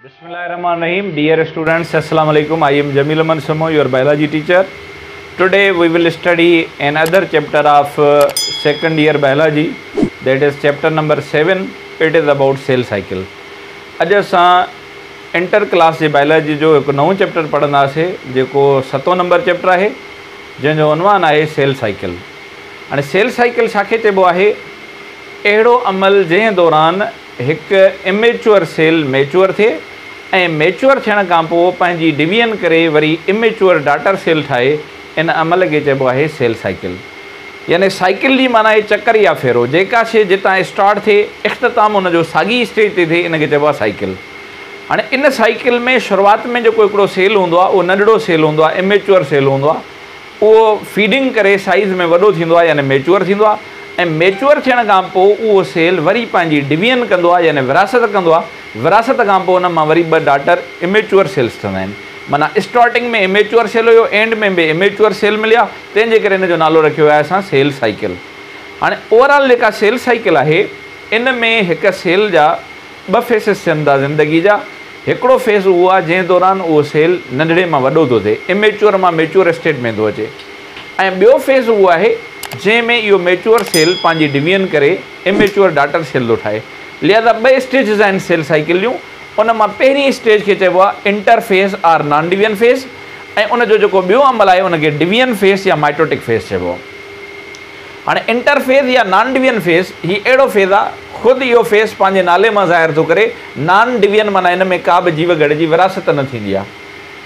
Bismillahirrahmanirrahim. Dear students, Assalamu alaikum. I am Jamil Aman Samo, your biology teacher. Today we will study another chapter of second year biology, that is chapter number 7. It is about cell cycle. अज असां inter class जे biology जो एक नओं chapter पढ़ंदासीं जेको 7 number chapter आहे जंहिंजो उनवान आहे सेल साइकिल। हाणे सेल साइकिल छाखे चइबो आहे? अहिड़ो अमल जंहिं दौरान हिकु इमेच्योर सेल मैच्योर थिए ऐं मैच्योर थियण खां पोइ पंहिंजी डिवीजन करे वरी इमेच्योर डाटर सेल ठाहे, इन अमल खे चइबो आहे सेल साइकिल। यानी साइकिल जी माना आहे चकर या फेरो, जेका शइ जितां स्टार्ट थिए इख़्तिताम उनजो साॻी स्टेज ते थिए, इनखे चइबो आहे साइकिल। हाणे इन साइकिल में शुरूआति में जेको हिकिड़ो सेल हूंदो आहे उहो नंढड़ो सेल हूंदो आहे, इमेच्योर सेल हूंदो आहे। उहो फीडिंग करे साइज़ में वॾो थींदो आहे, यानी मैच्योर थींदो आहे, ऐं मैच्योर थियण खां पोइ उहो सेल वरी पंहिंजी डिवीजन कंदो आहे, यानी विरासत कंदो आहे। विरासत खां पोइ उन मां वरी ॿ डाटर इमेच्योर सेल्स ठहंदा आहिनि। माना स्टार्टिंग में इमेच्योर सेल हुयो, एंड में बि इमेच्योर सेल मिलिया, तंहिंजे करे इन जो नालो रखियो आहे असां सेल साइकिल। हाणे ओवरऑल जेका सेल साइकिल आहे इन में हिकु सेल जा ॿ फेसिस थियनि था ज़िंदगी जा। हिकिड़ो फेज़ उहो आहे जंहिं दौरान उहो सेल नंढड़े मां वॾो थो थिए, इमेच्योर मां मैच्योर स्टेट में थो अचे, ऐं ॿियो फेज़ उहो आहे जंहिंमें इहो मैच्योर सेल पंहिंजी डिवीजन करे इमेच्योर डाटर सेल थो ठाहे। लिहाज़ा ॿ स्टेजिस आहिनि सेल साइकिल जूं। उन मां पहिरीं स्टेज खे चइबो आहे interphase or non division phase, ऐं उनजो जेको ॿियो अमल आहे उनखे डिवीजन फेज़ या माइटोटिक फेज़ चइबो आहे। हाणे इंटरफेज़ या नॉन डिवीजन फेज़ ही अहिड़ो फेज़ आहे, ख़ुदि इहो फेज़ पंहिंजे नाले मां ज़ाहिर थो करे। नॉन डिवीजन माना इन में का बि जीवगढ़ जी विरासत न थींदी आहे,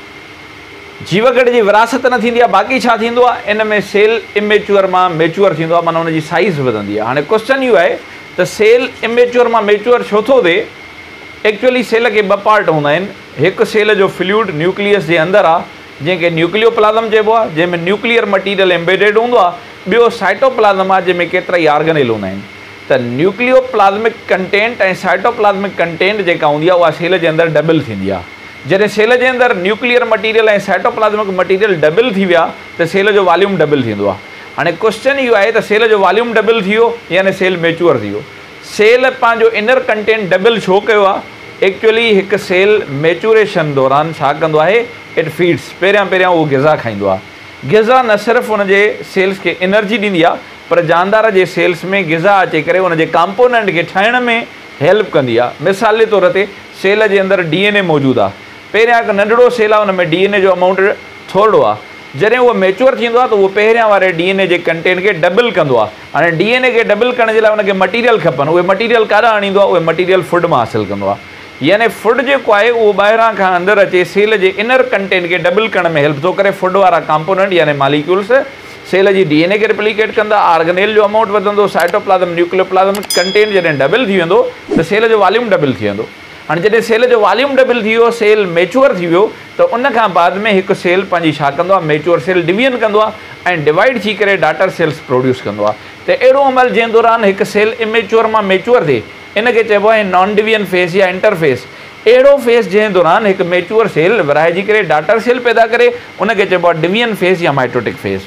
जीवगढ़ जी विरासत न थींदी आहे। बाक़ी छा थींदो आहे, इन में सेल इमेच्योर मां मैच्योर थींदो आहे, माना उनजी साइज़ वधंदी आहे। हाणे क्वेश्चन इहो आहे त सेल इमेच्योर मां मैच्योर छो थो थिए? एक्चुअली सेल खे ॿ पार्ट हूंदा आहिनि। हिकु सेल जो फ्लूइड न्यूक्लियस जे अंदरि आहे जंहिंखे न्यूक्लियोप्लाज़म चइबो आहे, जंहिंमें न्यूक्लियर मटीरियल एम्बेडेड हूंदो आहे। ॿियो साइटोप्लाज़म आहे जंहिंमें केतिरा ई ऑर्गेनेल हूंदा आहिनि। त न्यूक्लियोप्लाज़मिक कंटेंट ऐं साइटोप्लाज़मिक कंटेंट जेका हूंदी आहे उहा सेल जे अंदरि डबल थींदी आहे। जॾहिं सेल जे अंदरि न्यूक्लियर मटीरियल ऐं साइटोप्लाज़मिक मटीरियल डबल थी विया त सेल जो वॉल्यूम डबल थींदो आहे। हाणे क्वेश्चन इहो आहे त सेल जो वॉल्यूम डबल थी वियो यानी सेल मैच्योर थी वियो। सेल पंहिंजो इनर कंटेंट डबल छो कयो आहे? एक्चुअली हिकु सेल मैच्योरेशन दौरान छा कंदो आहे, इट फीड्स। पहिरियां उहो ग़िज़ा खाईंदो आहे। ग़िज़ा न सिर्फ़ु उनजे सेल्स खे एनर्जी ॾींदी आहे, पर जानदार जे सेल्स में ग़िज़ा अची करे उनजे कंपोनेंट खे ठाहिण में हेल्प कंदी आहे। मिसाल जे तौर ते सेल जे अंदरि DNA मौजूदु आहे। पहिरियां हिकु नंढड़ो सेल आहे, उन में DNA जो अमाउंट थोरो आहे। जॾहिं उहो मैच्योर थींदो आहे त उहो पहिरियां वारे DNA जे कंटेंट खे डबल कंदो आहे। हाणे DNA खे डबल करण जे लाइ उनखे मटीरियल खपनि। उहे मटीरियल काॾां आणींदो आहे? उहे मटीरियल फूड मां हासिलु कंदो आहे। यानी फूड जेको आहे उहो ॿाहिरां खां अंदरि अचे, सेल जे इनर कंटेंट खे डबल करण में हेल्प थो करे। फूड वारा कंपोनेंट यानी मालिक्यूल्स सेल जी DNA खे रिप्लिकेट कंदा, ऑर्गेनेल जो अमाउंट वधंदो, साइटोप्लाज़म न्यूक्लियोप्लाज़म कंटेंट जॾहिं डबल थी वेंदो त सेल जो वॉल्यूम डबल थी वेंदो। हाणे जॾहिं सेल जो वॉल्यूम डबल थी वियो, सेल मैच्योर थी वियो, त उन खां बाद में हिकु सेल पंहिंजी छा कंदो आहे, मैच्योर सेल डिवीजन कंदो आहे ऐं डिवाइड थी करे डाटर सेल्स प्रोड्यूस कंदो आहे। त अहिड़ो अमल जंहिं दौरान हिकु सेल इमेच्योर मां मैच्योर थिए, इनखे चइबो आहे नॉन डिवीजन फेज़ या इंटरफेज़। अहिड़ो फेज़ जंहिं दौरान हिकु मैच्योर सेल विराइजी करे डाटर सेल पैदा करे, उनखे चइबो आहे डिवीजन फेज़ या माइटोटिक फेज़।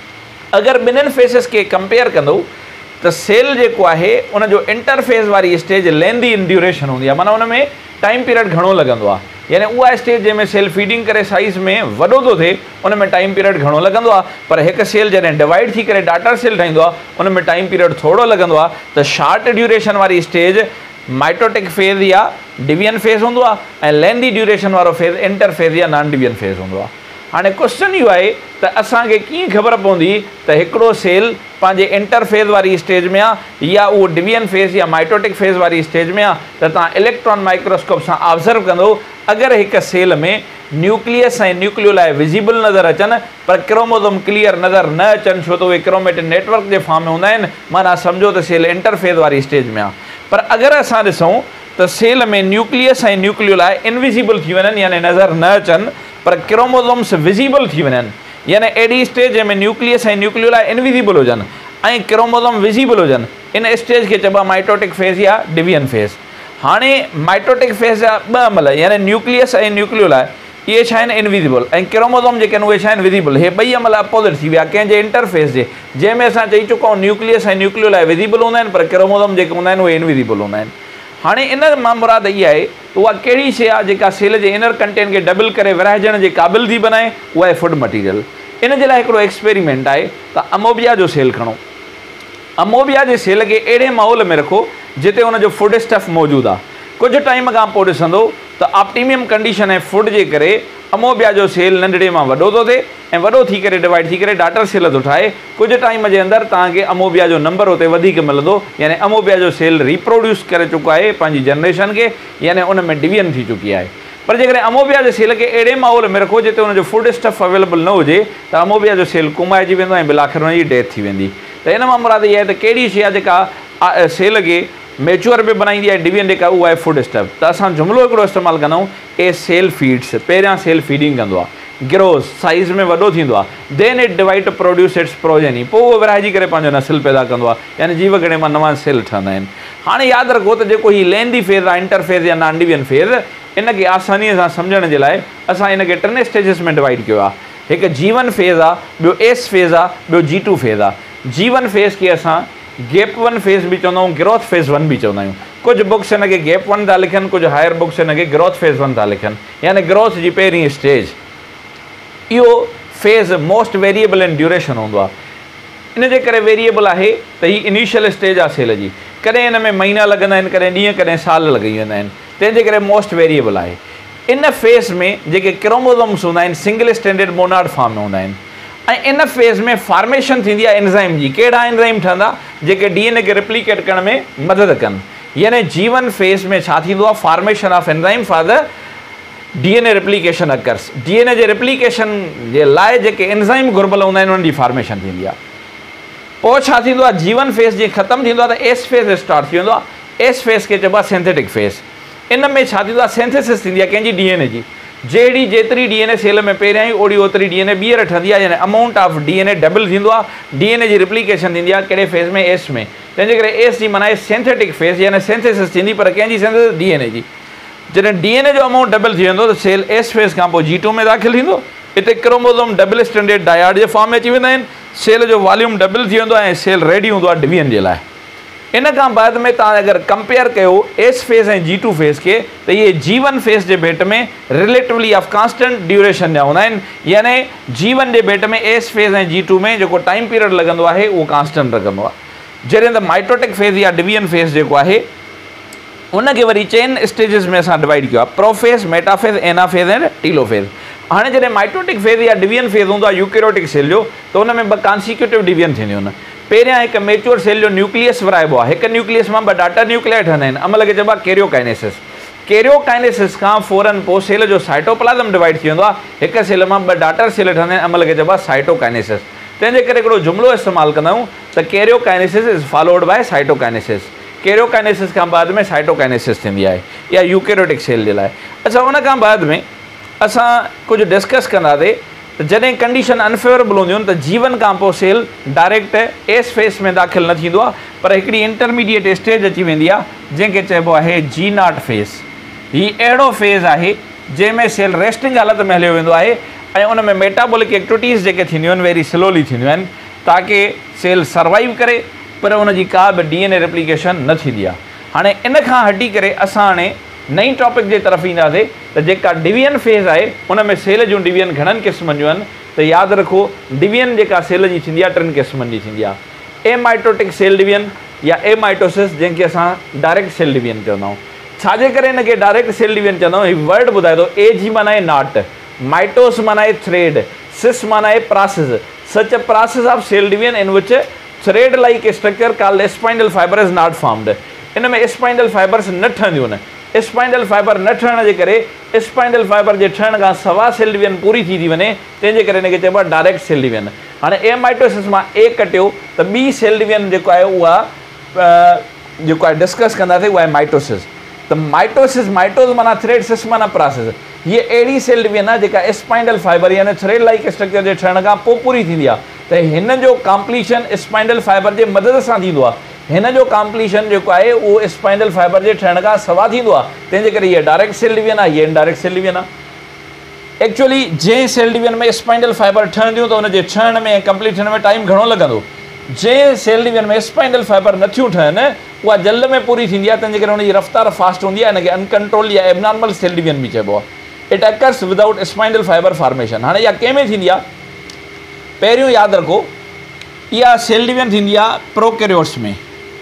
अगरि ॿिन्हिनि फेसिस खे कंपेयर कंदो त सेल जेको आहे उनजो इंटरफेज़ वारी स्टेज लेंदी इन ड्यूरेशन हूंदी आहे, माना उन में टाइम पीरियड घणो लॻंदो आहे। यानी उहा स्टेज जंहिंमें सेल फीडिंग करे साइज़ में वॾो थो थिए, उन में टाइम पीरियड घणो लॻंदो आहे। पर हिकु सेल जॾहिं डिवाइड थी करे डाटर सेल ठाहींदो आहे, उन में टाइम पीरियड थोरो लॻंदो आहे। त शॉर्ट ड्यूरेशन वारी स्टेज माइटोटिक फेज़ या डिवीजन फेज़ हूंदो आहे, ऐं लेंदी ड्यूरेशन वारो फेज़ इंटरफेज़ या नॉन डिवीजन फेज़ हूंदो आहे। हाणे क्वेश्चन इहो आहे त असांखे कीअं ख़बर पवंदी त हिकिड़ो सेल पंहिंजे इंटरफेज़ वारी स्टेज में आहे या उहो डिवीजन फेज़ या माइटोटिक फेज़ वारी स्टेज में आहे? त तव्हां इलेक्ट्रॉन माइक्रोस्कोप सां ऑब्ज़र्व कंदो। अगरि हिकु सेल में न्यूक्लियस ऐं न्यूक्लियोलाई विज़िबल नज़र अचनि, पर क्रोमोसोम क्लियर नज़र न अचनि, छो त उहे क्रोमेटिन नेटवर्क जे फॉर्म में हूंदा आहिनि, माना सम्झो त सेल इंटरफेज़ वारी स्टेज में आहे। पर अगरि असां ॾिसूं त सेल में न्यूक्लियस ऐं न्यूक्लियोलाई इनविज़िबल थी वञनि, यानी नज़र न अचनि, पर क्रोमोसोम्स विज़िबल थी वञनि, यानी अहिड़ी स्टेज जंहिंमें न्यूक्लियस ऐं न्यूक्लियोलाई इनविज़िबल हुजनि ऐं क्रोमोसोम विज़िबल हुजनि, इन स्टेज खे चइबो आहे माइटोटिक फेज़ या डिवीजन फेज़। हाणे माइटोटिक फेज़ जा ॿ अमल, यानी न्यूक्लियस ऐं न्यूक्लियोलाई, इहे छा आहिनि इनविज़िबल, ऐं क्रोमोसोम जेके आहिनि उहे छा आहिनि विज़िबल। हे ॿई अमल अपोज़िट थी विया कंहिंजे इंटरफेज़ जे, जंहिंमें असां चई चुका आहियूं न्यूक्लियस ऐं न्यूक्लियोलाई विज़िबल हूंदा आहिनि, पर क्रोमोसोम जेके हूंदा आहिनि उहे इनविज़िबल हूंदा आहिनि। हाणे इन मां मुराद इहा आहे त उहा कहिड़ी शइ आहे जेका सेल जे इनर कंटेंट खे डबल करे विरहाइजण जे क़ाबिल थी बनाए, उहा आहे फूड मटीरियल। इन जे लाइ हिकिड़ो एक्सपेरिमेंट आहे त अमोबिया जो सेल खणो, अमोबिया जे सेल खे अहिड़े माहौल में रखो जिते हुनजो फूड स्टफ मौजूदु आहे। कुझु टाइम खां पोइ ॾिसंदो त ऑप्टिमियम कंडीशन ऐं फूड जे करे अमोबिया जो सेल नंढड़े मां वॾो थो थिए ऐं वॾो थी करे डिवाइड थी करे डाटर सेल थो ठाहे। कुझु टाइम जे अंदरि तव्हांखे अमोबिया जो नंबर उते वधीक मिलंदो, यानी अमोबिया जो सेल रिप्रोड्यूस करे चुको आहे पंहिंजी जनरेशन खे, यानी उन में डिवीजन थी चुकी आहे। पर जेकॾहिं अमोबिया जे सेल खे अहिड़े माहौल में रखो जिते हुनजो फूड स्टफ अवेलेबल न हुजे त अमोबिया जो सेल कुमाइजी वेंदो ऐं बिलाखिर हुनजी डेथ थी वेंदी। त इन मां मुराद इहा आहे त कहिड़ी शइ आहे जेका सेल खे मैच्योर बि बनाईंदी आहे, डिवीजन जेका उहा आहे फूड स्टफ। त असां जुमिलो हिकिड़ो इस्तेमालु कंदा आहियूं, ए सेल फीड्स, पहिरियां सेल फीडिंग कंदो आहे, ग्रोस साइज़ में वॾो थींदो आहे, then it divide to produce its progeny, पोइ उहो विरहाइजी करे पंहिंजो नसिल पैदा कंदो आहे, यानी जीव गणे मां नवां सेल ठहंदा आहिनि। हाणे यादि रखो त जेको हीउ लेंदी फेज़ आहे, इंटरफेज़ या नॉन डिवीजन फेज़, इनखे आसानीअ सां सम्झण जे लाइ असां इनखे 3 स्टेजिस में डिवाइड कयो आहे। हिकु G1 फेज़ आहे, ॿियो S फेज़ आहे, ॿियो G2 फेज़ आहे। G1 फेज़ खे असां गैप 1 फेज़ बि चवंदा आहियूं, ग्रोथ फेज़ 1 बि चवंदा आहियूं। कुझु बुक्स हिनखे गैप 1 था लिखनि, कुझु हायर बुक्स हिनखे ग्रोथ फेज़ 1 था लिखनि, यानी ग्रोथ जी पहिरीं स्टेज। इहो phase most variable in duration हूंदो आहे, इन जे करे वेरिएबल आहे त हीअ इनिशियल स्टेज आहे सेल जी। कॾहिं हिन में महीना लॻंदा आहिनि, कॾहिं ॾींहं, कॾहिं साल लॻी वेंदा आहिनि, तंहिंजे करे मोस्ट वेरिएबल आहे। इन फेज़ में जेके क्रोमोसोम्स हूंदा आहिनि सिंगल स्टैंडर्ड मोनाड फॉर्म में हूंदा आहिनि, ऐं इन फेज़ में फॉर्मेशन थींदी आहे एंजाइम जी। कहिड़ा एंजाइम ठहंदा जेके DNA खे रिप्लिकेट करण में मदद कनि, यानी G1 फेज़ में छा थींदो आहे, formation of enzyme for the DNA replication occurs. DNA जे रिप्लिकेशन जे लाइ जेके एंजाइम घुर्बल हूंदा आहिनि उन्हनि जी फॉर्मेशन थींदी आहे। पोइ छा थींदो आहे, G1 फेज़ जीअं ख़तमु थींदो आहे त S फेज़ स्टार्ट थी वेंदो आहे। S फेज़ खे चइबो आहे सिंथेटिक फेज़। इन में छा थींदो आहे, सिंथेसिस थींदी आहे कंहिंजी DNA जी। जेतिरी DNA सेल में पहिरियां ई ओड़ी ओतिरी DNA ॿीहर ठहंदी आहे, यानी अमाउंट ऑफ DNA डबल थींदो आहे। DNA जी रिप्लिकेशन थींदी आहे कहिड़े फेज़ में, S में। तंहिंजे करे S जी माना आहे सिंथेटिक फेज़, यानी सिंथेसिस थींदी, पर कंहिंजी सिंथेसिस, DNA जी। जॾहिं DNA जो अमाउंट डबल थी वेंदो त सेल S फेज़ खां पोइ G2 में दाख़िल थींदो। हिते क्रोमोसोम डबल स्टैंडर्ड डायड जे फॉर्म में अची वेंदा आहिनि, सेल जो वॉल्यूम डबल थी वेंदो आहे ऐं सेल रेडी हूंदो आहे डिवीजन जे लाइ। इन खां बाद में तव्हां अगरि कंपेयर कयो S फेज़ ऐं G2 फेज़ खे, त इहे G1 फेज़ जे भेट में रिलेटिवली ऑफ कांस्टेंट ड्यूरेशन जा हूंदा आहिनि, यानी G1 जे भेट में S फेज़ ऐं G2 में जेको टाइम पीरियड लॻंदो आहे उहो कांस्टेंट लॻंदो आहे। जॾहिं त माइटोटिक फेज़ या डिवीजन फेज़ जेको आहे उनखे वरी चेन स्टेजिस में असां डिवाइड कयो आहे, प्रोफेज़, मेटाफेज़, एनाफेज़ ऐं टीलोफेज़। हाणे जॾहिं माइटोटिक फेज़ या डिवीजन फेज़ हूंदो आहे यूकेरियोटिक सेल जो, त उन में 2 कॉन्सिक्यूटिव डिवीजन थींदियूं आहिनि। पहिरियां हिकु मैच्योर सेल जो न्यूक्लियस विराइबो आहे, हिकु न्यूक्लियस मां 2 डाटर न्यूक्लियाई ठहंदा आहिनि, अमल खे चइबो आहे कैरियोकाइनेसिस। कैरियोकाइनेसिस खां फौरन पोइ सेल जो साइटोप्लाज़म डिवाइड थी वेंदो आहे, हिकु सेल मां 2 डाटर सेल ठहंदा आहिनि, अमल खे चइबो आहे साइटोकाइनेसिस। तंहिंजे करे हिकिड़ो जुमिलो इस्तेमालु कंदा आहियूं त karyokinesis is followed by cytokinesis. Karyokinesis खां बाद में साइटोकाइनेसिस थींदी आहे, या यूकेरियोटिक सेल जे लाइ। अच्छा, उन खां बाद में असां कुझु डिस्कस कंदासीं त जॾहिं कंडीशन अनफेवरेबल हूंदियूं आहिनि त G1 खां पोइ सेल डायरेक्ट S फेज़ में दाख़िल न थींदो आहे, पर हिकिड़ी इंटरमीडिएट स्टेज अची वेंदी आहे जंहिंखे चइबो आहे G0 फेज़। हीउ अहिड़ो फेज़ आहे जंहिंमें सेल रेस्टिंग हालत में हलियो वेंदो आहे ऐं उन में मेटाबॉलिक एक्टिविटीज़ जेके थींदियूं आहिनि वेरी स्लोली थींदियूं आहिनि, ताकी सेल सर्वाइव करे, पर उनजी का बि DNA रिप्लिकेशन न थींदी आहे। हाणे इन खां हटी करे असां हाणे नई टॉपिक जे तरफ़ ईंदासीं त जेका डिवीजन फेज़ आहे उन में सेल जूं डिवीजन घणनि क़िस्मनि जूं आहिनि। त यादि रखो, डिवीजन जेका सेल जी थींदी आहे 3 क़िस्मनि जी थींदी आहे। एमाइटोटिक सेल डिवीजन या एमाइटोसिस, जंहिंखे असां डायरेक्ट सेल डिवीजन चवंदा आहियूं। छाजे करे हिनखे डायरेक्ट सेल डिवीजन चवंदा आहियूं, हीउ वर्ड ॿुधाए थो। ए जी माना आहे नॉट, माइटोस माना आहे थ्रेड, सिस माना आहे process, such a process of cell division in which thread like structure called spinal fibre is not formed. इन में स्पाइनल फाइबर्स न ठहंदियूं आहिनि। स्पाइनल फाइबर न ठहण जे करे स्पाइनल फाइबर जे ठहण खां सवा सेल डिवीजन पूरी थी वञे, तंहिंजे करे हिनखे चइबो आहे डायरेक्ट सेल डिवीजन। हाणे एमाइटोसिस मां ए कटियो त ॿी सेल डिवीजन जेको आहे उहा जेको आहे डिस्कस कंदासीं, उहा आहे माइटोसिस। त माइटोसिस, माइटोस माना थ्रेड, सिस माना प्रोसेस। हीअ अहिड़ी सेल डिवीजन आहे जेका स्पाइनल फाइबर यानी थ्रेड लाइक स्ट्रक्चर जे ठहण खां पोइ पूरी थींदी आहे। त हिन जो कॉम्प्लीशन स्पाइनल फाइबर जे मदद सां थींदो आहे। हिन जो कॉम्प्लीशन जेको आहे उहो स्पाइनल फाइबर जे ठहण खां सवा थींदो आहे, तंहिंजे करे हीअ डायरेक्ट सेल डिवीजन आहे, हीअ इनडायरेक्ट सेल डिवीजन आहे। एक्चुअली जंहिं सेल डिवीजन में स्पाइनल फाइबर ठहंदियूं त हुनजे ठहण में ऐं कंप्लीट थियण में टाइम घणो लॻंदो। जंहिं सेल डिवीजन में स्पाइनल फाइबर नथियूं ठहनि उहा जल्द में पूरी थींदी आहे, तंहिंजे करे हुनजी रफ़्तार फास्ट हूंदी आहे, हिनखे अनकंट्रोल या एबनॉर्मल सेल डिवीजन बि चइबो आहे। It occurs without spinal fibre formation. हाणे इहा कंहिं में थींदी आहे? पहिरियों यादि रखो, इहा सेल डिवीजन थींदी आहे प्रोकैरियोट्स में।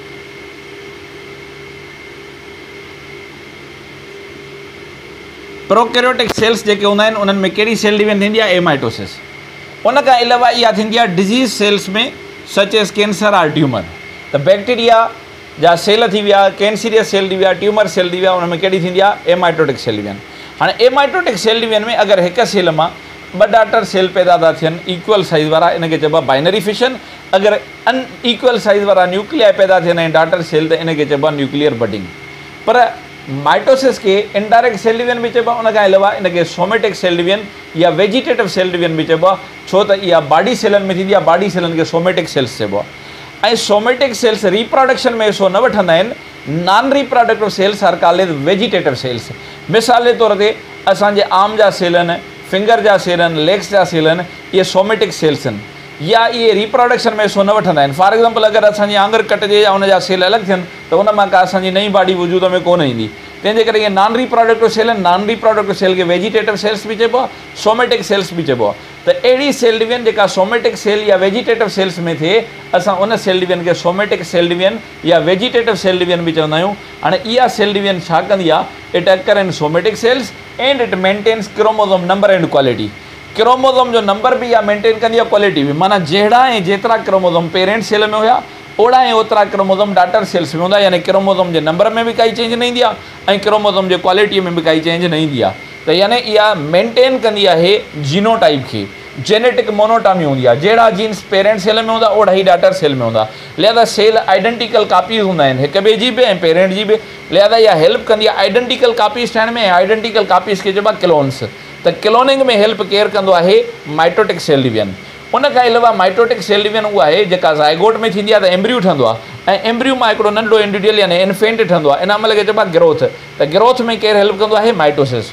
प्रोकैरियोटिक सेल्स जेके हूंदा आहिनि उन्हनि में कहिड़ी सेल डिवीजन थींदी आहे? एमाइटोसिस। उन खां अलावा इहा थींदी आहे डिज़ीज़ सेल्स में, such as cancer or tumour. त बैक्टीरिया जा सेल थी विया, कैंसीरियस सेल थी विया, ट्यूमर सेल थी विया, उन में कहिड़ी थींदी आहे? Amitotic cell division. हाणे एमाइटोटिक सेल डिवीजन में अगरि हिक सेल मां ॿ डॉटर सेल पैदा था थियनि इक्वल साइज़ वारा, इनखे चइबो आहे बाइनरी फिशन। अगरि अनइक्वल साइज़ वारा न्यूक्लियाई पैदा थियनि ऐं डॉटर सेल, त इनखे चइबो आहे न्यूक्लियर बडिंग। पर माइटोसिस के इनडायरेक्ट सेल डिवीजन भी चइबो आहे, उन खां अलावा इनखे सोमेटिक सेल डिवीजन या वेजिटेटिव सेल डिवीजन भी चइबो आहे, छो त इहा बॉडी सेलनि में थींदी आहे। बॉडी सेलनि खे सोमेटिक सेल्स चइबो आहे। ऐं सोमेटिक सेल्स रिप्रोडक्शन में हिसो न वठंदा आहिनि। Non reproductive cells are called vegetative cells. मिसाल जे तौर ते असांजे आर्म जा सेल आहिनि, फिंगर जा सेल आहिनि, लेग्स जा सेल आहिनि, इहे सोमेटिक सेल्स आहिनि, या इहे रिप्रोडक्शन में हिसो न वठंदा आहिनि। फॉर एग्ज़ाम्पल अगरि असांजी आङुर कटिजे या उनजा सेल अलॻि थियनि त उन मां का असांजी नई बॉडी वजूद में कोन ईंदी। तंहिंजे करे इहे नॉन रिप्रोडक्टिव सेल आहिनि। नॉन रिप्रोडक्टिव सेल खे वेजिटेटिव सेल्स बि चइबो आहे, सोमेटिक सेल्स बि चइबो आहे। त अहिड़ी सेल डिवीजन जेका सोमेटिक सेल या वेजिटेटिव सेल्स में थिए, असां उन सेल डिवीजन खे सोमेटिक सेल डिवीजन या वेजिटेटिव सेल डिवीजन बि चवंदा आहियूं। हाणे इहा सेल डिवीजन छा कंदी आहे? It occur in somatic cells and it maintains chromosome number and quality. Chromosome जो नंबर बि इहा मेंटेन कंदी आहे, क्वालिटी बि। माना जहिड़ा ऐं जेतिरा क्रोमोसोम पेरेंट सेल में हुया, ओड़ा ऐं ओतिरा क्रोमोसोम डॉटर सेल्स में हूंदा। यानी क्रोमोसोम जे नंबर में बि काई चेंज न ईंदी आहे ऐं क्रोमोसोम जे क्वालिटीअ में बि काई चेंज न ईंदी आहे। त यानी इहा मेंटेन कंदी आहे जीनोटाइप खे। जेनेटिक मोनोटॉमी हूंदी आहे, जहिड़ा जीन्स पेरेंट सेल में हूंदा ओड़ा ई डॉटर सेल में हूंदा। लिहाज़ा सेल आइडेंटिकल कापीज़ हूंदा आहिनि, हिक ॿिए जी बि ऐं पेरेंट जी बि। लिहाज़ा इहा हेल्प कंदी आहे आइडेंटिकल कापीज़ ठाहिण में, ऐं आइडेंटिकल कापीज़ खे चइबो आहे क्लोन्स। त क्लोनिंग में हेल्प केरु कंदो आहे? Mitotic cell division. उन खां अलावा माइटोटिक सेल डिवीजन उहा आहे जेका ज़ाइगोट में थींदी आहे, त एम्ब्रियो ठहंदो आहे ऐं एम्ब्रियो मां हिकिड़ो नंढो इंडिविजुअल यानी इन्फेंट ठहंदो आहे। इन अमल खे चइबो आहे ग्रोथ। त ग्रोथ में केरु हेल्प कंदो आहे? माइटोसिस।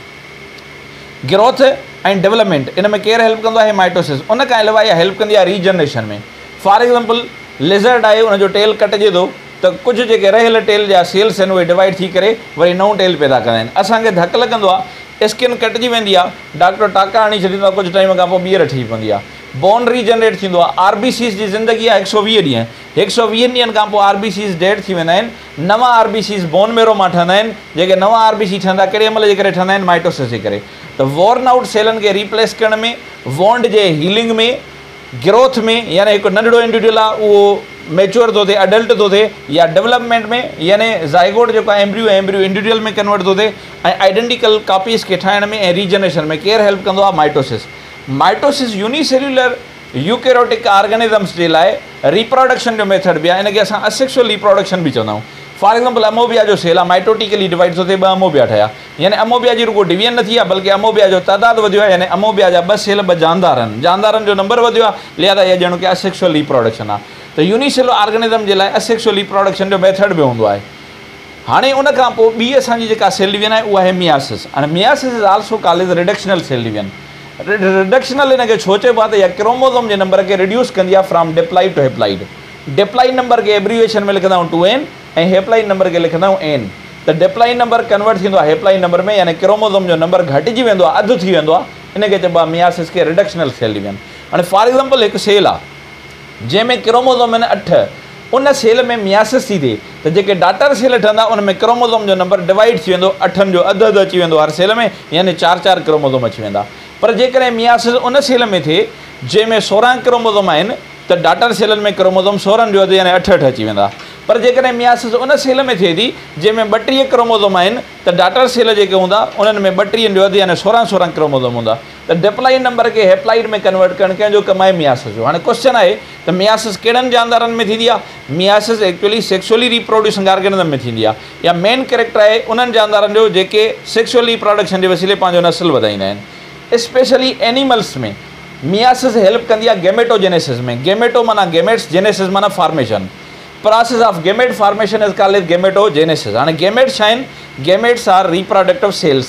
ग्रोथ ऐं डेवलपमेंट इन में केरु हेल्प कंदो आहे? माइटोसिस। उन खां अलावा इहा हेल्प कंदी आहे रीजनरेशन में। फॉर एग्ज़ाम्पल लिज़र्ड आहे, उनजो टेल कटिजे थो त कुझु जेके रहियल टेल जा सेल्स आहिनि उहे डिवाइड थी करे वरी नओं टेल पैदा कंदा आहिनि। असांखे धकु लॻंदो आहे, स्किन कटिजी वेंदी आहे, डॉक्टर टाका हणी छॾींदो आहे, कुझु टाइम खां पोइ ॿीहर ठही पवंदी आहे। बोन रीजनरेट थींदो आहे। आरबीसीस जी ज़िंदगी आहे 120 ॾींहं। 120 ॾींहंनि खां पोइ आरबीसीस डेड थी वेंदा आहिनि। नवां आरबीसीस बोन मेरो मां ठहंदा आहिनि। जेके नवां आरबीसी ठहंदा कहिड़े अमल जे करे ठहंदा आहिनि? माइटोसिस जे करे। त वॉर्न आउट सेलनि खे रिप्लेस करण में, वॉन्ड जे हीलिंग में, ग्रोथ में, यानी हिकु नंढड़ो इंडिविजुअल आहे उहो मैच्योर थो थिए, अडल्ट थो थिए, या डेवलपमेंट में यानी ज़ाइगोट जेको आहे एम्ब्रियो इंडिविजुअल में कन्वर्ट थो थिए, ऐं आइडेंटिकल कापीज़ खे ठाहिण में ऐं रीजनरेशन में केरु हेल्प कंदो आहे? Mitosis. Mitosis unicellular eukaryotic organisms जे लाइ रिप्रोडक्शन जो मेथड बि आहे। इनखे असां असेक्सुअल रिप्रोडक्शन बि चवंदा आहियूं। फॉर एग्ज़ाम्पल अमोबिया जो सेल आहे, माइटोटिकली डिवाइड थो थिए, 2 अमोबिया ठहिया। यानी अमोबिया जी रुगो डिवीजन न थी आहे, बल्कि अमोबिया जो तइदादु वधियो आहे। यानी अमोबिया जा 2 सेल 2 जानदार आहिनि, जानदारनि जो नंबर वधियो आहे। लिहाज़ा इहा ॼणो की असेक्सुअल रिप्रोडक्शन आहे। त यूनिसेल्युलर ऑर्गेनिज़म जे लाइ असेक्सुअल रिप्रोडक्शन जो मेथड बि हूंदो आहे। हाणे उन खां पोइ ॿी असांजी जेका सेल डिवीजन आहे उहा आहे मियासिस। हाणे meiosis is also called reductional cell division. Reductional इनखे छो चइबो आहे? त इहा क्रोमोसोम जे नंबर खे रिड्यूस कंदी आहे from diploid to haploid. Diploid number खे एब्रिविएशन में लिखंदा आहियूं 2n ऐं हेप्लाइड नंबर खे लिखंदा आहियूं n। त डिप्लाइड नंबर कन्वर्ट थींदो आहे हेप्लाइड नंबर में, यानी क्रोमोसोम जो नंबर घटिजी वेंदो आहे, अधु थी वेंदो आहे। इनखे चइबो आहे मियासिस खे रिडक्शनल सेल डिवीजन। हाणे फॉर एग्ज़ाम्पल हिकु सेल आहे जंहिंमें क्रोमोसोम आहिनि 8, उन सेल में मियासिस थी थिए त जेके डॉटर सेल ठहंदा उन में क्रोमोसोम जो नंबर डिवाइड थी वेंदो, 8 जो अधु अची वेंदो हर सेल में, यानी 4 क्रोमोसोम अची वेंदा। पर जेकॾहिं मियासिस उन सेल में थिए जंहिंमें 16 क्रोमोसोम आहिनि त डॉटर सेलनि में क्रोमोसोम 16 जो अधु यानी 8 अची वेंदा। पर जेकॾहिं मियासिस उन सेल में थिए थी जंहिंमें 32 क्रोमोसोम आहिनि त डॉटर सेल जेके हूंदा उन्हनि में 32 जो अधु यानी 16 क्रोमोसोम हूंदा। त डिप्लाइड नंबर खे हेप्लाइड में कन्वर्ट करणु कंहिंजो कमु आहे? मियासिस जो। हाणे क्वेश्चन आहे त मियासिस कहिड़नि जानदारनि में थींदी आहे? Meiosis actually sexually reproducing organism में थींदी आहे, या मेन कैरेक्टर आहे उन्हनि जानदारनि जो जेके सेक्सुअल रिप्रोडक्शन जे वसीले पंहिंजो नस्ल वधाईंदा आहिनि। स्पेशली एनिमल्स में मियासिस हेल्प कंदी आहे गेमेटोजेनेसिस में। गेमेटो माना गेमेट्स, जेनेसिस माना formation. Process of gamete formation is called gametogenesis. हाणे गेमेट्स छा आहिनि? Gametes are reproductive cells.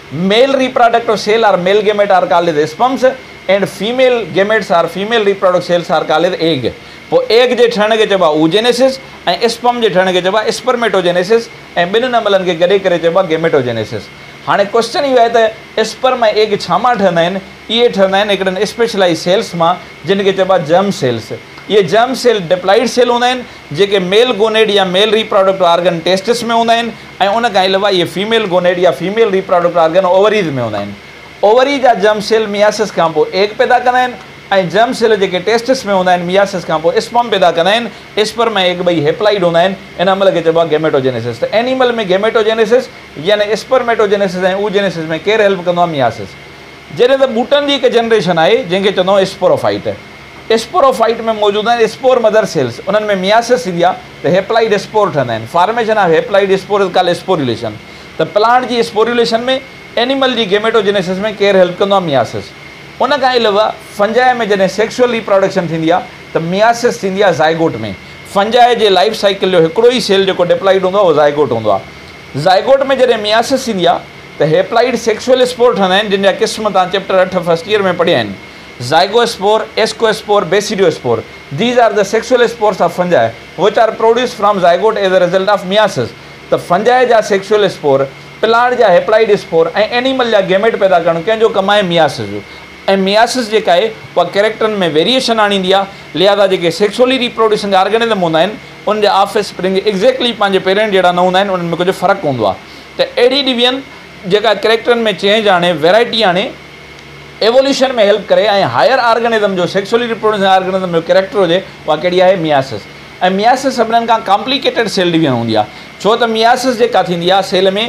Male reproductive cell or male gamete are called as sperms and female gametes or female reproductive cells are called as egg. पोइ egg जे ठहण खे चइबो आहे oogenesis ऐं स्पर्म जे ठहण खे चइबो आहे स्पर्मेटोजेनेसिस ऐं ॿिन्हिनि अमलनि खे गॾे करे चइबो आहे गेमेटोजेनेसिस। हाणे क्वेश्चन इहो आहे त स्पर्म ऐं एग छा मां ठहंदा आहिनि? इहे ठहंदा आहिनि हिकिड़नि स्पेशलाइज़ सेल्स मां जिन खे चइबो आहे जर्म सेल्स। ये जर्म सेल डिप्लॉइड सेल हूंदा आहिनि जेके मेल गोनेड या मेल रिप्रोडक्टिव ऑर्गन टेस्टिस में हूंदा आहिनि ऐं उन खां अलावा इहे फीमेल गोनेड या फीमेल रिप्रोडक्टिव ऑर्गन ओवरीज़ में हूंदा आहिनि। ओवरी जा जर्म सेल मियासिस खां पोइ एग पैदा कंदा आहिनि ऐं जर्म सेल जेके टेस्टिस में हूंदा आहिनि मियासिस खां पोइ स्पर्म पैदा कंदा आहिनि। स्पर्म ऐं एग ॿई हेप्लाइड हूंदा आहिनि। इन अमल खे चइबो आहे गेमेटोजेनेसिस। त एनिमल में गेमेटोजेनेसिस यानी स्पर्मेटोजेनेसिस ऐं oogenesis में केरु हेल्प कंदो आहे? मियासिस। जॾहिं त ॿूटनि जी हिकु जनरेशन आहे जंहिंखे चवंदो आहे स्पोरोफाइट। स्पोरोफाइट में मौजूदु आहिनि स्पोर मदर सेल्स, उन्हनि में मियासिस थींदी आहे त हेप्लाइड स्पोर ठहंदा आहिनि। Formation of haploid spore is called sporulation. त प्लांट जी स्पोरुलेशन में एनिमल जी गेमेटोजेनेसिस में केरु हेल्प कंदो आहे? मियासिस। उन खां अलावा फंजाई में जॾहिं सेक्सुअल रिप्रोडक्शन थींदी आहे त मियासिस थींदी आहे ज़ाइगोट में। फंजाई जे लाइफ साइकिल जो हिकिड़ो ई सेल जेको डिप्लॉइड हूंदो आहे उहो ज़ाइगोट हूंदो आहे। ज़ाइगोट में जॾहिं मियासिस थींदी आहे त हेप्लाइड सेक्सुअल स्पोर ठहंदा आहिनि जिन जा क़िस्म तव्हां चैप्टर 8 फर्स्ट ईयर में पढ़िया आहिनि। Zygospore, ascospore, basidiospore, these are the sexual spores of fungi which are produced from zygote as a result of meiosis। त फंजाई जा सेक्सुअल स्पोर, प्लांट जा हेप्लाइड स्पोर ऐं एनिमल जा गेमेट पैदा करणु कंहिंजो कमु आहे? मियासिस जो। ऐं मियासिस जेका आहे उहा कैरेक्टरनि में वेरिएशन आणींदी आहे। लिहाज़ा जेके सेक्सुअली रिप्रोड्यूसिंग ऑर्गेनिज़म हूंदा आहिनि उन जा ऑफ स्प्रिंग एग्जैक्टली पंहिंजे पेरेंट जहिड़ा न हूंदा आहिनि, उन्हनि में कुझु फ़र्क़ु हूंदो आहे। त अहिड़ी डिवीजन जेका कैरेक्टरनि में चेंज आणे, वैराइटी आणे, एवोल्यूशन में हेल्प करे ऐं हायर ऑर्गेनिज़म जो सेक्सुअली रिप्रोड्यूसिंग ऑर्गेनिज़म जो कैरेक्टर हुजे उहा कहिड़ी आहे? मियासिस। ऐं मियासिस सभिनीनि खां कॉम्प्लिकेटेड सेल डिवीजन हूंदी आहे छो त मियासिस जेका थींदी आहे सेल में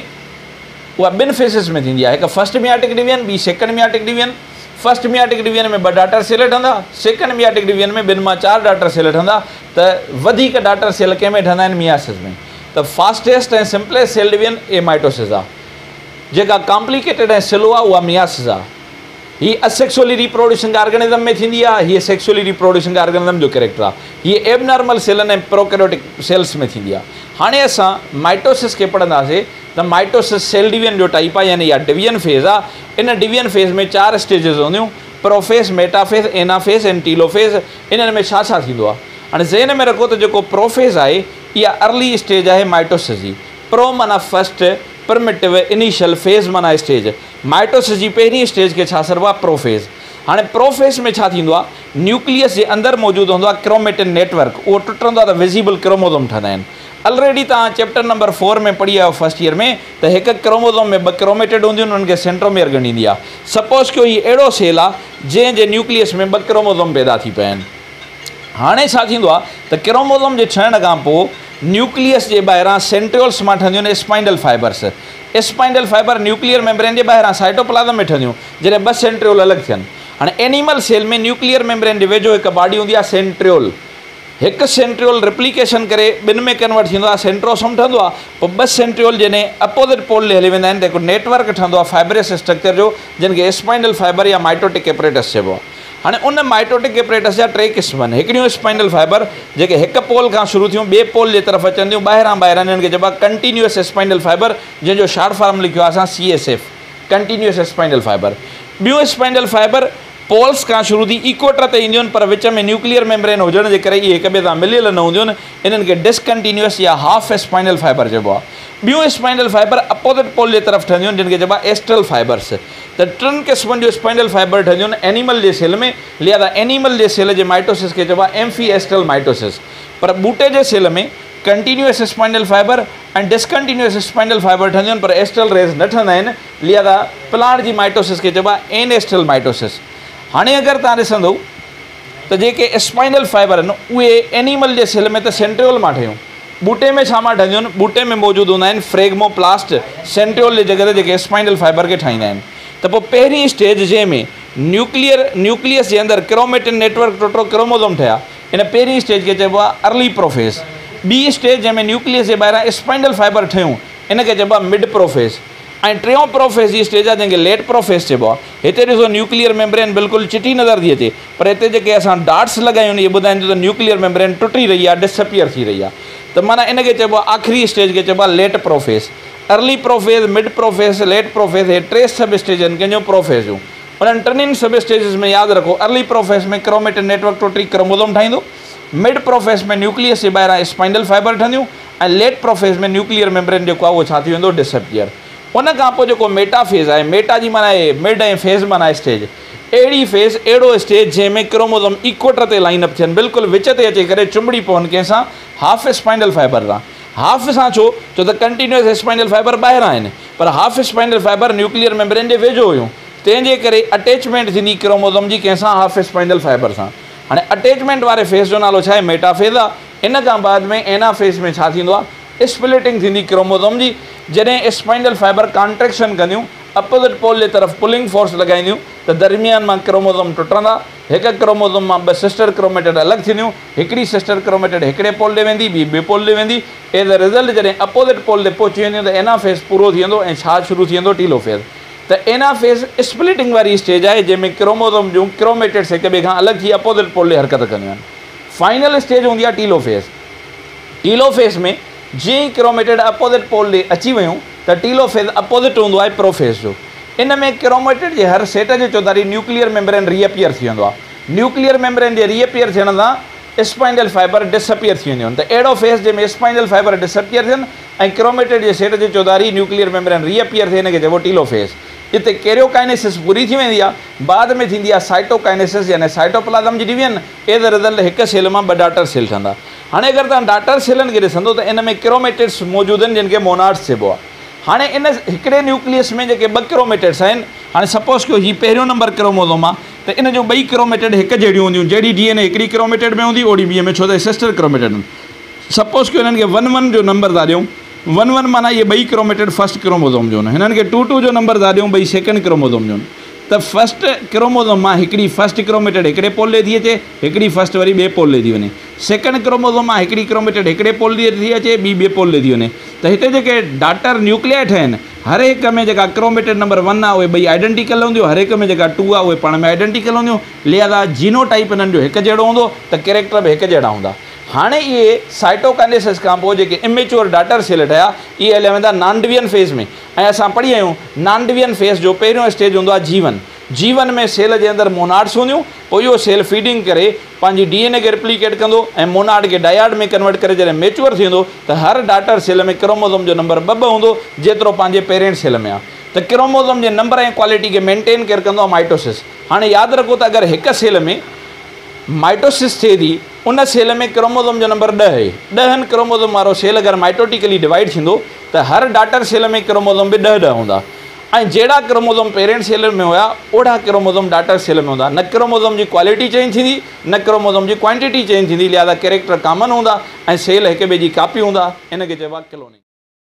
उहा ॿिनि फेसिस में थींदी आहे। हिकु फर्स्ट मियाटिक डिवीजन, ॿी second meiotic division. First meiotic division में 2 डाटर सेल ठहंदा, सेकंड मियाटिक डिवीजन में 2 मां 4 डाटर सेल ठहंदा। त वधीक डाटर सेल कंहिं में ठहंदा आहिनि? मियासिस में। त फास्टेस्ट ऐं simplest cell division amitosis आहे। जेका कॉम्प्लिकेटेड ऐं स्लो आहे उहा मियासिस आहे। हीअ असेक्सुअली रिप्रोड्यूसिंग ऑर्गेनिज़म में थींदी आहे, हीअ सेक्सुअली रिप्रोड्यूसिंग ऑर्गेनिज़म जो कैरेक्टर आहे। हीअ एबनॉर्मल सेलनि ऐं प्रोकैरियोटिक सेल्स में थींदी आहे। हाणे असां माइटोसिस खे पढ़ंदासीं त माइटोसिस सेल डिवीजन जो टाइप आहे यानी इहा डिवीजन फेज़ आहे। इन डिवीजन फेज़ में 4 स्टेजिस हूंदियूं, प्रोफेज़, मेटाफेज़, एनाफेज़ ऐं टीलोफेज़। इन्हनि में छा छा थींदो आहे? हाणे ज़हन में रखो त जेको प्रोफेज़ आहे इहा अर्ली स्टेज आहे माइटोसिस जी। प्रो माना फर्स्ट, प्रिमिटिव, इनिशियल, फेज़ माना स्टेज। माइटोसिस जी पहिरीं स्टेज खे छा सॾिबो आहे? प्रोफेज़। हाणे प्रोफेज़ में छा थींदो आहे? न्यूक्लियस जे अंदरि मौजूदु हूंदो आहे क्रोमेटिन नेटवर्क, उहो टुटंदो आहे त विज़िबल क्रोमोज़ोम ठहंदा आहिनि। ऑलरेडी तव्हां चैप्टर नंबर 4 में पढ़ी आयो फर्स्ट ईयर में त हिकु क्रोमोज़ोम में 2 क्रोमेटिड हूंदियूं आहिनि, उन्हनि खे सेंट्रोमियर ॻणींदी आहे। सपोज़ कयो हीउ अहिड़ो सेल आहे जंहिंजे न्यूक्लियस में 2 क्रोमोज़ोम पैदा थी पिया आहिनि। हाणे छा थींदो आहे त क्रोमोज़ोम जे ठहण खां पोइ न्यूक्लियस जे ॿाहिरां सेंट्रियोल्स मां ठहंदियूं आहिनि spindle fibres. Spindle fibre nuclear membrane जे ॿाहिरां साइटोप्लाज़म में ठहंदियूं जॾहिं 2 सेंट्रियोल अलॻि थियनि। हाणे एनिमल सेल में न्यूक्लियर मेम्ब्रेन जे वेझो हिकु बॉडी हूंदी आहे सेंट्रियोल। हिकु सेंट्रियोल रिप्लिकेशन करे 2 में कन्वर्ट थींदो आहे, सेंट्रोसोम ठहंदो आहे। पोइ 2 सेंट्रियोल जॾहिं अपोज़िट पोल हली वेंदा आहिनि त हिकु नेटवर्क ठहंदो आहे फाइबरस स्ट्रक्चर जो जिन खे स्पाइंडल फाइबर या माइटोटिक एपरेटस चइबो आहे। हाणे उन माइटोटिक एपरेटस जा 3 क़िस्म आहिनि। हिकिड़ियूं स्पाइंडल फाइबर जेके हिकु पोल खां शुरू थियूं ॿिए पोल जे तरफ़ अचनि थियूं, ॿाहिरां इन्हनि खे चइबो आहे कंटिन्यूअस स्पाइंडल फाइबर, जंहिंजो शॉर्ट फॉर्म लिखियो आहे असां CSF, कंटिन्यूअस स्पाइंडल फाइबर। ॿियूं स्पाइंडल फाइबर पोल्स खां शुरू थी इक्वेटर ते ईंदियूं आहिनि पर विच में न्यूक्लियर मेम्ब्रेन हुजण जे करे इहे हिक ॿिए सां मिलियल न हूंदियूं आहिनि, इन्हनि खे डिसकंटिन्यूअस या हाफ स्पाइंडल फाइबर चइबो आहे। ॿियूं स्पाइंडल फाइबर अपोज़िट पोल जे तरफ़ ठहंदियूं आहिनि जिन खे चइबो आहे एस्ट्रल फाइबर्स। त 3 क़िस्मनि जूं स्पाइंडल फाइबर ठहंदियूं आहिनि एनिमल जे सेल में। लिहाज़ा एनिमल जे सेल जे माइटोसिस खे चइबो आहे एम्फी एस्ट्रल माइटोसिस। पर ॿूटे जे सेल में कंटिन्यूअस स्पाइंडल फाइबर ऐं डिसकंटिन्यूअस स्पाइंडल फाइबर ठहंदियूं आहिनि पर एस्ट्रल रेज़ न ठहंदा आहिनि। लिहाज़ा प्लांट जी माइटोसिस खे चइबो आहे एन एस्ट्रल माइटोसिस। हाणे अगरि तव्हां ॾिसंदो त जेके स्पाइंडल फाइबर आहिनि उहे एनिमल जे सेल में त सेंट्रियोल मां ठहियूं, ॿूटे में छा मां ठहंदियूं आहिनि? ॿूटे में मौजूदु हूंदा आहिनि फ्रेगमोप्लास्ट, सेंट्रियोल जे जॻह ते जेके स्पाइंडल फाइबर खे ठाहींदा आहिनि। त पोइ पहिरीं स्टेज जंहिंमें न्यूक्लियस जे अंदरि क्रोमेटिन नेटवर्क टोटो क्रोमोज़ोम ठहिया, इन पहिरीं स्टेज खे चइबो आहे अर्ली प्रोफेज़। ॿी स्टेज जंहिंमें न्यूक्लियस जे ॿाहिरां स्पाइंडल फाइबर ठहियूं, इन खे चइबो आहे मिड प्रोफेज़। ऐं टियों प्रोफेज़ जी स्टेज आहे जंहिंखे लेट प्रोफेज़ चइबो आहे। हिते ॾिसो न्यूक्लियर मेम्ब्रेन बिल्कुलु चिटी नज़र थी अचे, पर हिते जेके असां डाट्स लॻायूं इहे ॿुधाइनि थियूं त न्यूक्लियर मेम्ब्रेन टुटी रही आहे, डिसअपियर थी रही आहे। त माना इन खे चइबो आहे आख़िरी स्टेज खे चइबो आहे late prophase. Early prophase, mid prophase, late prophase, हे 3 सब स्टेज आहिनि कंहिंजो प्रोफेज जूं। उन्हनि टिनिनि सब स्टेजिस में यादि रखो, अर्ली प्रोफेज में क्रोमेटिन नेटवर्क टोटरी क्रोमोसोम ठाहींदो, मिड प्रोफेज में न्यूक्लियस जे ॿाहिरां स्पाइनल फाइबर ठहंदियूं, ऐं लेट प्रोफेज में न्यूक्लियर मेम्ब्रेन जेको आहे उहो छा थी वेंदो, डिसअपियर। उन खां पोइ जेको मेटा फेज़ आहे, मेटा जी माना आहे मिड ऐं फेज़ माना स्टेज, अहिड़ी फेज़ अहिड़ो स्टेज जंहिंमें क्रोमोसोम इक्वटर ते लाइन अप थियनि, बिल्कुलु विच ते अची करे चुंबड़ी पवनि कंहिंसां हाफ स्पाइनल फाइबर सां। हाफ सां छो त कंटिन्यूअस स्पाइनल फाइबर ॿाहिरां आहिनि, पर half spinal fibre nuclear membrane जे वेझो हुयूं, तंहिंजे करे अटैचमेंट थींदी क्रोमोसोम जी कंहिंसां हाफ स्पाइनल फाइबर सां। हाणे अटैचमेंट वारे फेज़ जो नालो छा आहे, मेटाफेज़ आहे। इन खां बाद में एनाफेज़ में छा थींदो आहे, स्प्लिटिंग थींदी क्रोमोसोम जी, जॾहिं स्पाइनल फाइबर कॉन्ट्रेक्शन कंदियूं, अपोज़िट पोल जे तरफ़ पुलिंग फोर्स लॻाईंदियूं, त दरमियान मां क्रोमोसोम टुटंदा, हिकु क्रोमोसोम मां 2 सिस्टर क्रोमेटिड अलॻि थींदियूं, हिकिड़ी सिस्टर क्रोमेटिड हिकिड़े पोल ॾे वेंदी, ॿी ॿिए पोल ॾे वेंदी। एज़ अ रिज़ल्ट जॾहिं अपोज़िट पोल ते पहुची वेंदियूं त एनाफेज़ पूरो थी वेंदो ऐं छा शुरू थी वेंदो, टीलोफेज़। त एनाफेज़ स्प्लिटिंग वारी स्टेज आहे जंहिंमें क्रोमोसोम जूं क्रोमेटिड्स हिक ॿिए खां अलॻि थी अपोज़िट पोल ॾे हरकत कंदियूं आहिनि। फाइनल स्टेज हूंदी आहे टीलोफेज़। टीलोफेज़ में जीअं ई क्रोमेटिड अपोज़िट पोल ॾे अची वियूं त टीलोफेज़ अपोज़िट हूंदो आहे प्रोफेज़ जो। इन में क्रोमेटिड जे हर सेट जे चौधारी न्यूक्लियर मेम्ब्रेन रीअपियर थी वेंदो आहे। न्यूक्लियर मेम्ब्रेन जे रीअपियर थियण सां स्पाइनल फाइबर डिसअपियर थी वेंदियूं आहिनि। त अहिड़ो फेज़ जंहिंमें स्पाइनल फाइबर डिसअपियर थियनि ऐं क्रोमेटिड जे सेट जे चौधारी न्यूक्लियर मेम्ब्रेन रीअपियर थिए, हिनखे चइबो टीलोफेज़। हिते कैरियोकाइनेसिस पूरी थी वेंदी आहे, बाद में थींदी आहे साइटोकाइनेसिस यानी साइटोप्लाज़म जी डिवीजन। एज़ अ रिज़ल्ट हिकु सेल मां 2 डाटर सेल ठहंदा। हाणे अगरि तव्हां डाटर सेलनि खे ॾिसंदो त इन में क्रोमेटिड्स मौजूदु आहिनि जिन खे मोनाड्स चइबो आहे। हाणे इन हिकिड़े न्यूक्लियस में जेके 2 क्रोमेटिड्स आहिनि, हाणे सपोज़ कयो हीउ पहिरियों नंबर क्रोमोसोम आहे, त इन जूं 2 क्रोमेटिड हिकु जहिड़ियूं हूंदियूं, जहिड़ी DNA हिकिड़ी क्रोमेटिड में हूंदी ओड़ी ॿिए में, छो त सिस्टर क्रोमेटिड आहिनि। सपोज़ कयो हिननि खे 1-1 जो नंबर था ॾियूं, 1-1 माना इहे 2 क्रोमेटिड फर्स्ट क्रोमोसोम जो आहिनि, हिननि खे 2-2 जो नंबर था ॾियूं, 2 सेकंड क्रोमोसोम जो आहिनि। त फर्स्ट क्रोमोसोम मां हिकिड़ी फर्स्ट क्रोमेटिड हिकिड़े पोल ॾे थी अचे, हिकिड़ी फर्स्ट वरी ॿिए पोल ॾे थी वञे। सेकंड क्रोमोसोम मां हिकिड़ी क्रोमेटिड हिकिड़े पोल ॾे थी अचे, ॿी ॿिए पोल ॾे थी वञे। त हिते जेके डाटर न्यूक्लियाई ठहिनि, हर हिक में जेका क्रोमेटिड नंबर 1 आहे उहे 2 आइडेंटिकल हूंदियूं, हर हिक में जेका 2 आहे उहे पाण में आइडेंटिकल हूंदियूं। लिहाज़ा जीनोटाइप हिननि जो हिकु जहिड़ो हूंदो, त कैरेक्टर बि हिकु जहिड़ा हूंदा। हाणे इहे साइटोकाइनेसिस खां पोइ जेके इमेच्योर डाटर सेल ठहिया, इहे हलिया वेंदा नॉन डिविजन फेज़ में। ऐं असां पढ़ी आहियूं नॉन डिविजन फेज़ जो पहिरियों स्टेज हूंदो आहे जीवन। जीवन में सेल जे अंदरि मोनाड्स हूंदियूं, पोइ इहो सेल फीडिंग करे पंहिंजी DNA खे रिप्लीकेट कंदो ऐं मोनाड खे डायाड में कन्वर्ट करे जॾहिं मेच्योर थींदो त हर डाटर सेल में क्रोमोसोम जो नंबर 2 हूंदो, जेतिरो पंहिंजे पेरेंट सेल में आहे। त क्रोमोसोम जे नंबर ऐं क्वालिटी खे मेंटेन केरु कंदो आहे, माइटोसिस। हाणे यादि रखो त अगरि हिकु सेल में माइटोसिस थिए थी, उन सेल में क्रोमोसोम जो नंबर 10 आहे, 10 क्रोमोसोम वारो सेल अगरि माइटोटिकली डिवाइड थींदो त हर डाटर सेल में क्रोमोसोम बि 10 हूंदा। ऐं जहिड़ा क्रोमोसोम पेरेंट सेल में हुआ ओड़ा क्रोमोसोम डाटर सेल में हूंदा। न क्रोमोसोम जी क्वालिटी चेंज थींदी, न क्रोमोसोम जी क्वांटिटी चेंज थींदी, लिहाज़ा कैरेक्टर कॉमन हूंदा ऐं सेल हिक ॿिए जी कापी हूंदा। इनखे चइबो आहे क्लोनिंग।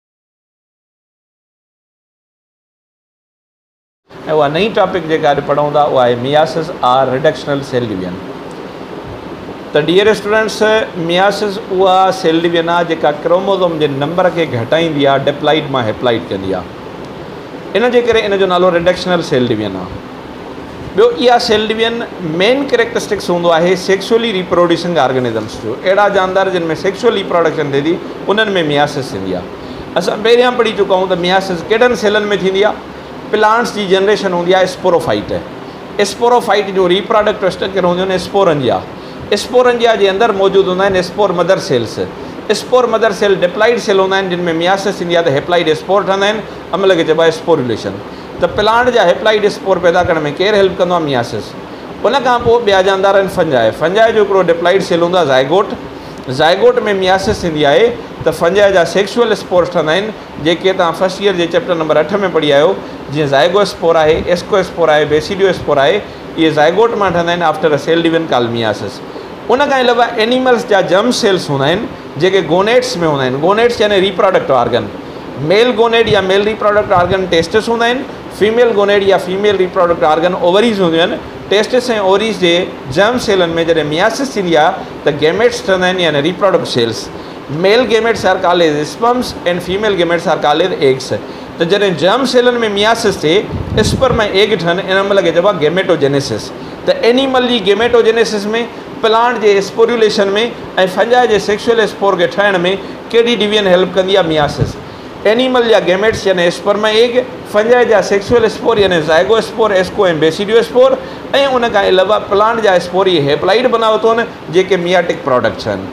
ऐं उहा नई टॉपिक जेका अॼु पढ़ूं था उहा आहे meiosis or reductional cell division. त डियर स्टूडेंट्स, मियासिस उहा सेल डिवीजन आहे जेका क्रोमोसोम जे नंबर खे घटाईंदी आहे, डिप्लाइड मां हेप्लाइड कंदी आहे। इन जे करे इन जो नालो रिडक्शनल सेल डिवीजन आहे। ॿियो इहा सेल डिवीजन मेन कैरेक्टरिस्टिक्स हूंदो आहे सेक्सुअली रिप्रोड्यूसिंग ऑर्गेनिजम्स जो। अहिड़ा जानदार जिन में सेक्सुअल रिप्रोडक्शन थिए थी उन्हनि में मियासिस थींदी आहे। असां पहिरियां पढ़ी चुका आहियूं त मियासिस केॾनि सेलनि में थींदी आहे। प्लांट्स जी जनरेशन हूंदी आहे स्पोरोफाइट। स्पोरोफाइट जो रिप्रोडक्टिव स्ट्रक्चर हूंदियूं आहिनि स्पोरंजिया। स्पोरंजिया जे अंदरि मौजूदु हूंदा आहिनि spore mother cells. Spore mother cell diploid cell हूंदा आहिनि, जिन में मियासिस थींदी आहे त हेप्लाइड स्पोर ठहंदा आहिनि। अमल खे चइबो आहे स्पोरुलेशन। त प्लांट जा हेप्लाइड स्पोर पैदा करण में केरु हेल्प कंदो आहे, मियासिस। उन खां पोइ ॿिया जानदार आहिनि फंजाई। फंजाई जो हिकिड़ो डिप्लाइड सेल हूंदो आहे ज़ाइगोट। ज़ाइगोट में मियासिस थींदी आहे त फंजाई जा सेक्सुअल स्पोर ठहंदा आहिनि, जेके तव्हां फर्स्ट ईयर जे चैप्टर नंबर 8 में पढ़ी आहियो। जीअं ज़ाइगो स्पोर आहे, एस्को स्पोर आहे, बेसिडियो स्पोर आहे, इहे ज़ाइगोट मां ठहंदा आहिनि after a cell division called meiosis. उन खां अलावा एनिमल्स जा जर्म सेल्स हूंदा आहिनि जेके गोनेट्स में हूंदा आहिनि। गोनेट्स यानी रिप्रोडक्टिव ऑर्गन। मेल गोनेड या मेल रिप्रोडक्टिव ऑर्गन टेस्टिस हूंदा आहिनि। फीमेल गोनेड या फीमेल रिप्रोडक्टिव ऑर्गन ओवरीज़ हूंदियूं आहिनि। टेस्टिस ऐं ओवरीज़ जे जर्म सेलनि में जॾहिं मियासिस थींदी आहे त गेमेट्स ठहंदा आहिनि यानी reproductive cells. Male gametes are called as sperms and female gametes are called as eggs. त जॾहिं जर्म सेलनि में मियासिस थिए, स्पर्म ऐं एग ठहनि, इन महिल खे चइबो आहे गेमेटोजेनेसिस। त एनिमल जी गेमेटोजेनेसिस में, प्लांट जे स्पोरुलेशन में ऐं फंजाई जे सेक्सुअल स्पोर खे ठहण में कहिड़ी डिवीजन हेल्प कंदी आहे, मियासिस। एनिमल या गैमेट्स यानी स्पर्म एग, फंजाई जा सेक्सुअल स्पोर यानी ज़ाइगोस्पोर, एस्को ऐं बेसिडियोस्पोर, ऐं उन खां अलावा प्लांट जा स्पोर ये हेप्लाइड बनाव थो जेके मियाटिक प्रोडक्ट्स आहिनि।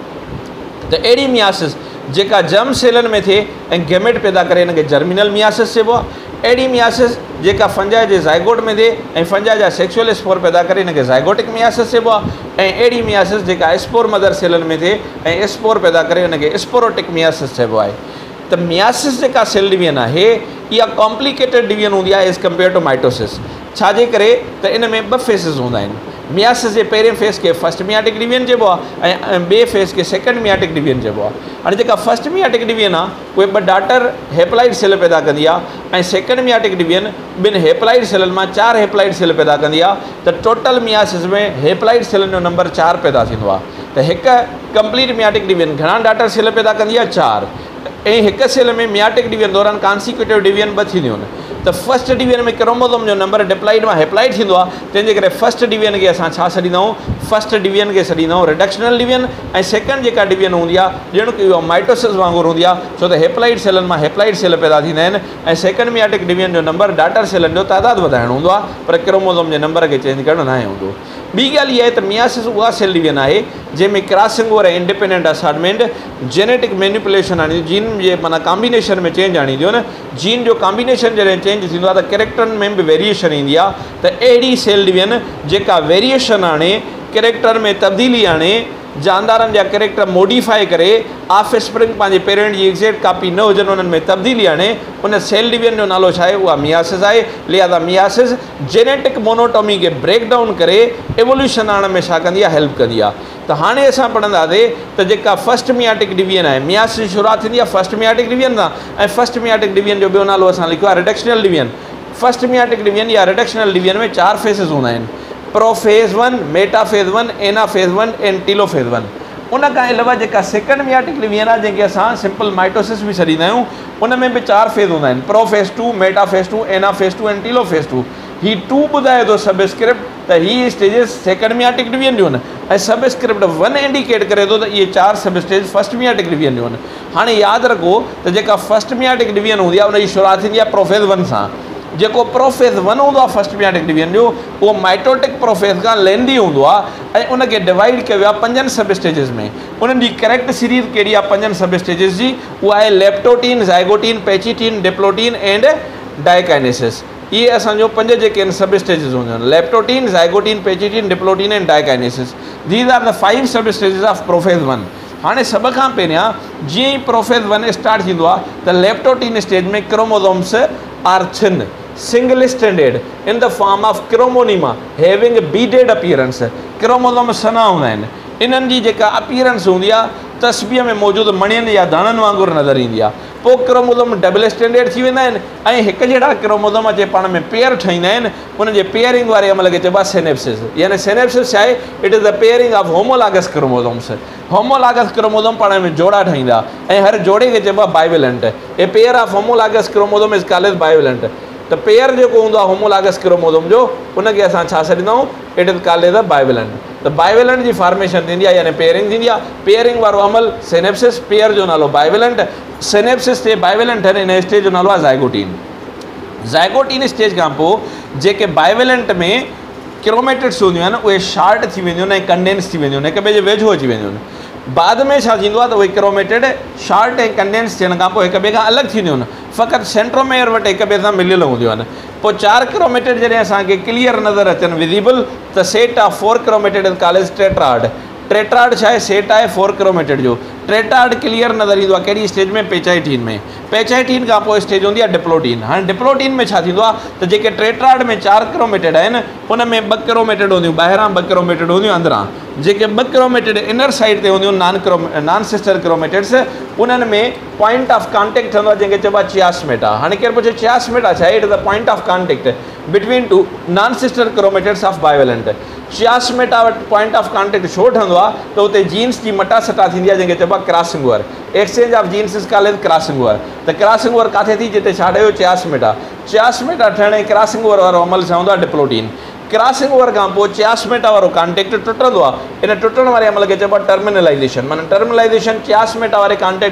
त अहिड़ी मियासिस जेका जर्म सेलन में थिए ऐं गैमेट पैदा करे हिनखे जर्मिनल मियासिस चइबो आहे। अहिड़ी मियासिस जेका फंजाई जे ज़ाइगोट में थिए ऐं फंजाई जा सेक्सुअल स्पोर पैदा करे हिनखे ज़ाइगोटिक मियासिस चइबो आहे। ऐं अहिड़ी मियासिस जेका स्पोर मदर सेलन में थिए ऐं स्पोर पैदा करे हिनखे स्पोरोटिक मियासिस चइबो आहे। त मियासिस जेका सेल डिवीजन आहे इहा कॉम्प्लिकेटेड डिवीजन हूंदी आहे एज़ कम्पेयर टू माइटोसिस। छाजे करे त इन में ॿ फेसिस हूंदा आहिनि। मियासिस जे पहिरें फेस खे फर्स्ट मियाटिक डिवीजन चइबो आहे ऐं ॿिए फेस खे सेकंड मियाटिक डिवीजन चइबो आहे। हाणे जेका फर्स्ट मियाटिक डिवीजन आहे उहे ॿ डाटर हेप्लाइड सेल पैदा कंदी आहे ऐं सेकंड मियाटिक डिवीजन ॿिनि हेप्लाइड सेलनि मां 4 हेप्लाइड सेल पैदा कंदी आहे। त टोटल मियासिस में हेप्लाइड सेलनि जो नंबर 4 पैदा थींदो आहे। त हिकु कंप्लीट मियाटिक डिवीजन घणा डाटर सेल पैदा कंदी आहे? 4। ऐं हिकु सेल में मियाटिक डिवीजन दौरान कॉन्सिक्यूटिव डिवीजन 2 थींदियूं आहिनि। त फर्स्ट डिवीजन में क्रोमोसोम जो नंबर डिप्लाइड मां हेप्लाइड थींदो आहे, तंहिंजे करे फर्स्ट डिवीजन खे असां छा सॾींदा आहियूं? फर्स्ट डिवीजन खे सॾींदा आहियूं रिडक्शनल डिवीजन। ऐं सेकंड जेका डिवीजन हूंदी आहे ॼण की उहा माइटोसिस वांगुरु हूंदी आहे, छो त हेप्लाइड सेलनि मां हेप्लाइड सेल पैदा थींदा आहिनि ऐं सेकंड मियाटिक डिवीजन जो नंबर डाटर सेलनि जो तइदादु वधाइणो हूंदो आहे, पर क्रोमोसोम जे नंबर खे चेंज करणु न हूंदो। ॿी ॻाल्हि इहा आहे त मियासिस उहा सेल डिवीजन आहे जंहिंमें क्रॉसिंग ओवर ऐं इंडिपेंडेंट असाइनमेंट जेनेटिक मैनिपुलेशन आणी जीन जे माना कॉम्बिनेशन में चेंज आणींदियूं आहिनि। जीन जो कॉम्बिनेशन जॾहिं चेंज थींदो आहे त कैरेक्टरनि में बि वेरिएशन ईंदी आहे। त अहिड़ी सेल डिवीजन जेका वेरिएशन आणे, कैरेक्टर में तब्दीली आणे, जानदारनि जा कैरेक्टर मॉडिफाई करे ऑफ स्प्रिंग पंहिंजे पेरेंट जी एग्ज़ैक्ट कापी न हुजनि उन्हनि में तब्दीली आणे, उन सेल डिवीजन जो नालो छा आहे? उहा मियासिस आहे। लिहाज़ा मियासिस जेनेटिक मोनोटॉमी खे ब्रेक डाउन करे एवोल्यूशन आणण में छा कंदी आहे? हेल्प कंदी आहे। त हाणे असां पढ़ंदासीं त जेका फर्स्ट मियाटिक डिवीजन आहे, मियासिस शुरूआति थींदी आहे फर्स्ट मियाटिक डिवीजन सां ऐं फर्स्ट मियाटिक डिवीजन जो ॿियो नालो असां लिखियो आहे reductional division. First meiotic division या रिडक्शनल डिवीजन में 4 फेसिस हूंदा आहिनि। प्रोफेज़ 1, मेटाफेज़ 1, एनाफेज़ 1 ऐं टीलोफेज़ 1। उन खां अलावा जेका सेकंड मियाटिक डिवीजन आहे जंहिंखे असां सिंपल माइटोसिस बि सॾींदा आहियूं, उन में बि 4 फेज़ हूंदा आहिनि। प्रोफेज़ 2, मेटाफेज़ 2, एनाफेज़ 2 ऐं टीलोफेज़ 2। ही 2 ॿुधाए थो सबस्क्रिप्ट त ही स्टेजिस सेकंड मियाटिक डिवीजन जूं आहिनि ऐं सबस्क्रिप्ट 1 इंडिकेट करे थो त इहे 4 सब स्टेज फर्स्ट मियाटिक डिवीजन जूं आहिनि। हाणे यादि रखो त जेका फर्स्ट मियाटिक डिवीजन हूंदी आहे उनजी शुरूआति थींदी आहे प्रोफेज़ 1 सां। जेको प्रोफेज़ 1 हूंदो आहे फर्स्ट मियाटिक डिवीजन जो, उहो माइटोटिक प्रोफेज़ खां लेंदी हूंदो आहे ऐं उनखे डिवाइड कयो आहे 5 सब स्टेजिस में। उन्हनि जी करेक्ट सीरीज़ कहिड़ी आहे 5 सब स्टेजिस जी? उहा आहे leptotene, zygotene, pachytene, diplotene and diakinesis. इहे असांजो 5 जेके आहिनि सब स्टेजिस हूंदियूं आहिनि। Leptotene, zygotene, pachytene, diplotene and diakinesis. These are the 5 sub stages of prophase 1। हाणे सभ खां पहिरियां जीअं ई प्रोफेज़ 1 स्टार्ट थींदो आहे त लेप्टोटीन स्टेज में chromosomes are thin, single stranded in the form of chromonema having beaded appearance। Chromosome सना हूंदा आहिनि। इन्हनि जी जेका अपीयरेंस हूंदी आहे तस्बीह में मौजूदु मणियुनि या दाणनि वांगुरु नज़र ईंदी आहे। पोइ क्रोमोसोम डबल स्टैंडर्ड थी वेंदा आहिनि ऐं हिकु जहिड़ा क्रोमोसोम अचे पाण में पेयर ठाहींदा आहिनि। उनजे पेयरिंग वारे अमल खे चइबो आहे सिनेप्सिस। यानी सिनेप्सिस छा आहे? It is the pairing of homologous chromosomes. Homologous chromosome पाण में जोड़ा ठाहींदा ऐं हर जोड़े खे चइबो आहे bivalent. A pair of homologous chromosome is called as bivalent. त पेयर जेको हूंदो आहे होमोलॉगस क्रोमोसोम जो, उनखे असां छा सॾींदा आहियूं? It is called as the bivalent. त बाइवेलेंट जी फॉर्मेशन थींदी आहे यानी पेयरिंग थींदी आहे। पेयरिंग वारो अमल सिनेप्सिस, पेयर जो नालो बाइवेलेंट। सिनेप्सिस ते बाइवेलेंट आहिनि, इन स्टेज जो नालो आहे ज़ाइगोटीन। ज़ाइगोटीन स्टेज खां पोइ जेके बाइवेलेंट में क्रोमेटिड्स हूंदियूं आहिनि उहे शार्ट थी वेंदियूं आहिनि ऐं कंडेंस थी वेंदियूं आहिनि, हिक ॿिए जे वेझो अची वेंदियूं आहिनि। बाद में छा थींदो आहे त उहे क्रोमेटिड शार्ट ऐं कंडेंस थियण खां पोइ हिक ॿिए खां अलॻि थींदियूं आहिनि, फ़क़ति सेंट्रोमेयर वटि हिक ॿिए सां मिलियल हूंदियूं आहिनि। पोइ 4 क्रोमेटिड जॾहिं असांखे क्लियर नज़र अचनि विज़िबल, त set of 4 chromatid is called as tetrad. Tetrad छा आहे? सेट आहे 4 क्रोमेटिड जो। टेट्राड क्लियर नज़र ईंदो आहे कहिड़ी स्टेज में? पेचाइटीन में। पेचाइटीन खां पोइ स्टेज हूंदी आहे डिप्लोटीन। हाणे डिप्लोटीन में छा थींदो आहे त जेके टेट्राड में 4 क्रोमेटिड आहिनि उन में 2 क्रोमेटिड हूंदियूं ॿाहिरां, 2 क्रोमेटिड हूंदियूं अंदरां। जेके 2 क्रोमेटिड इनर साइड ते हूंदियूं नॉन सिस्टर क्रोमेटिड्स, उन्हनि में पॉइंट ऑफ कॉन्टेक्ट हूंदो आहे जंहिंखे चइबो आहे चियास्मेटा। हाणे केरु पुछे चियास्मेटा छा आहे? It is the point of contact between 2 non sister chromatids of bivalent. Chiasmata वटि पॉइंट ऑफ कॉन्टेक्ट छो ठहंदो आहे त उते जीन्स जी मटासटा थींदी आहे जंहिंखे चइबो आहे crossing over. Exchange of genes is called as crossing over. त क्रॉसिंग ओवर किथे थी? जिते छा ठहियो? चियास्मेटा। चियास्मेटा ठहण ऐं क्रॉसिंग ओवर वारो अमल छा हूंदो आहे? डिप्लोटीन। क्रॉसिंग ओवर खां पोइ चियास्मेटा वारो कॉन्टेक्ट टुटंदो आहे। इन टुटण वारे अमल खे चइबो आहे टर्मिनलाइज़ेशन। माना टर्मिनलाइज़ेशन चियास्मेटा वारे कॉन्टेक्ट खे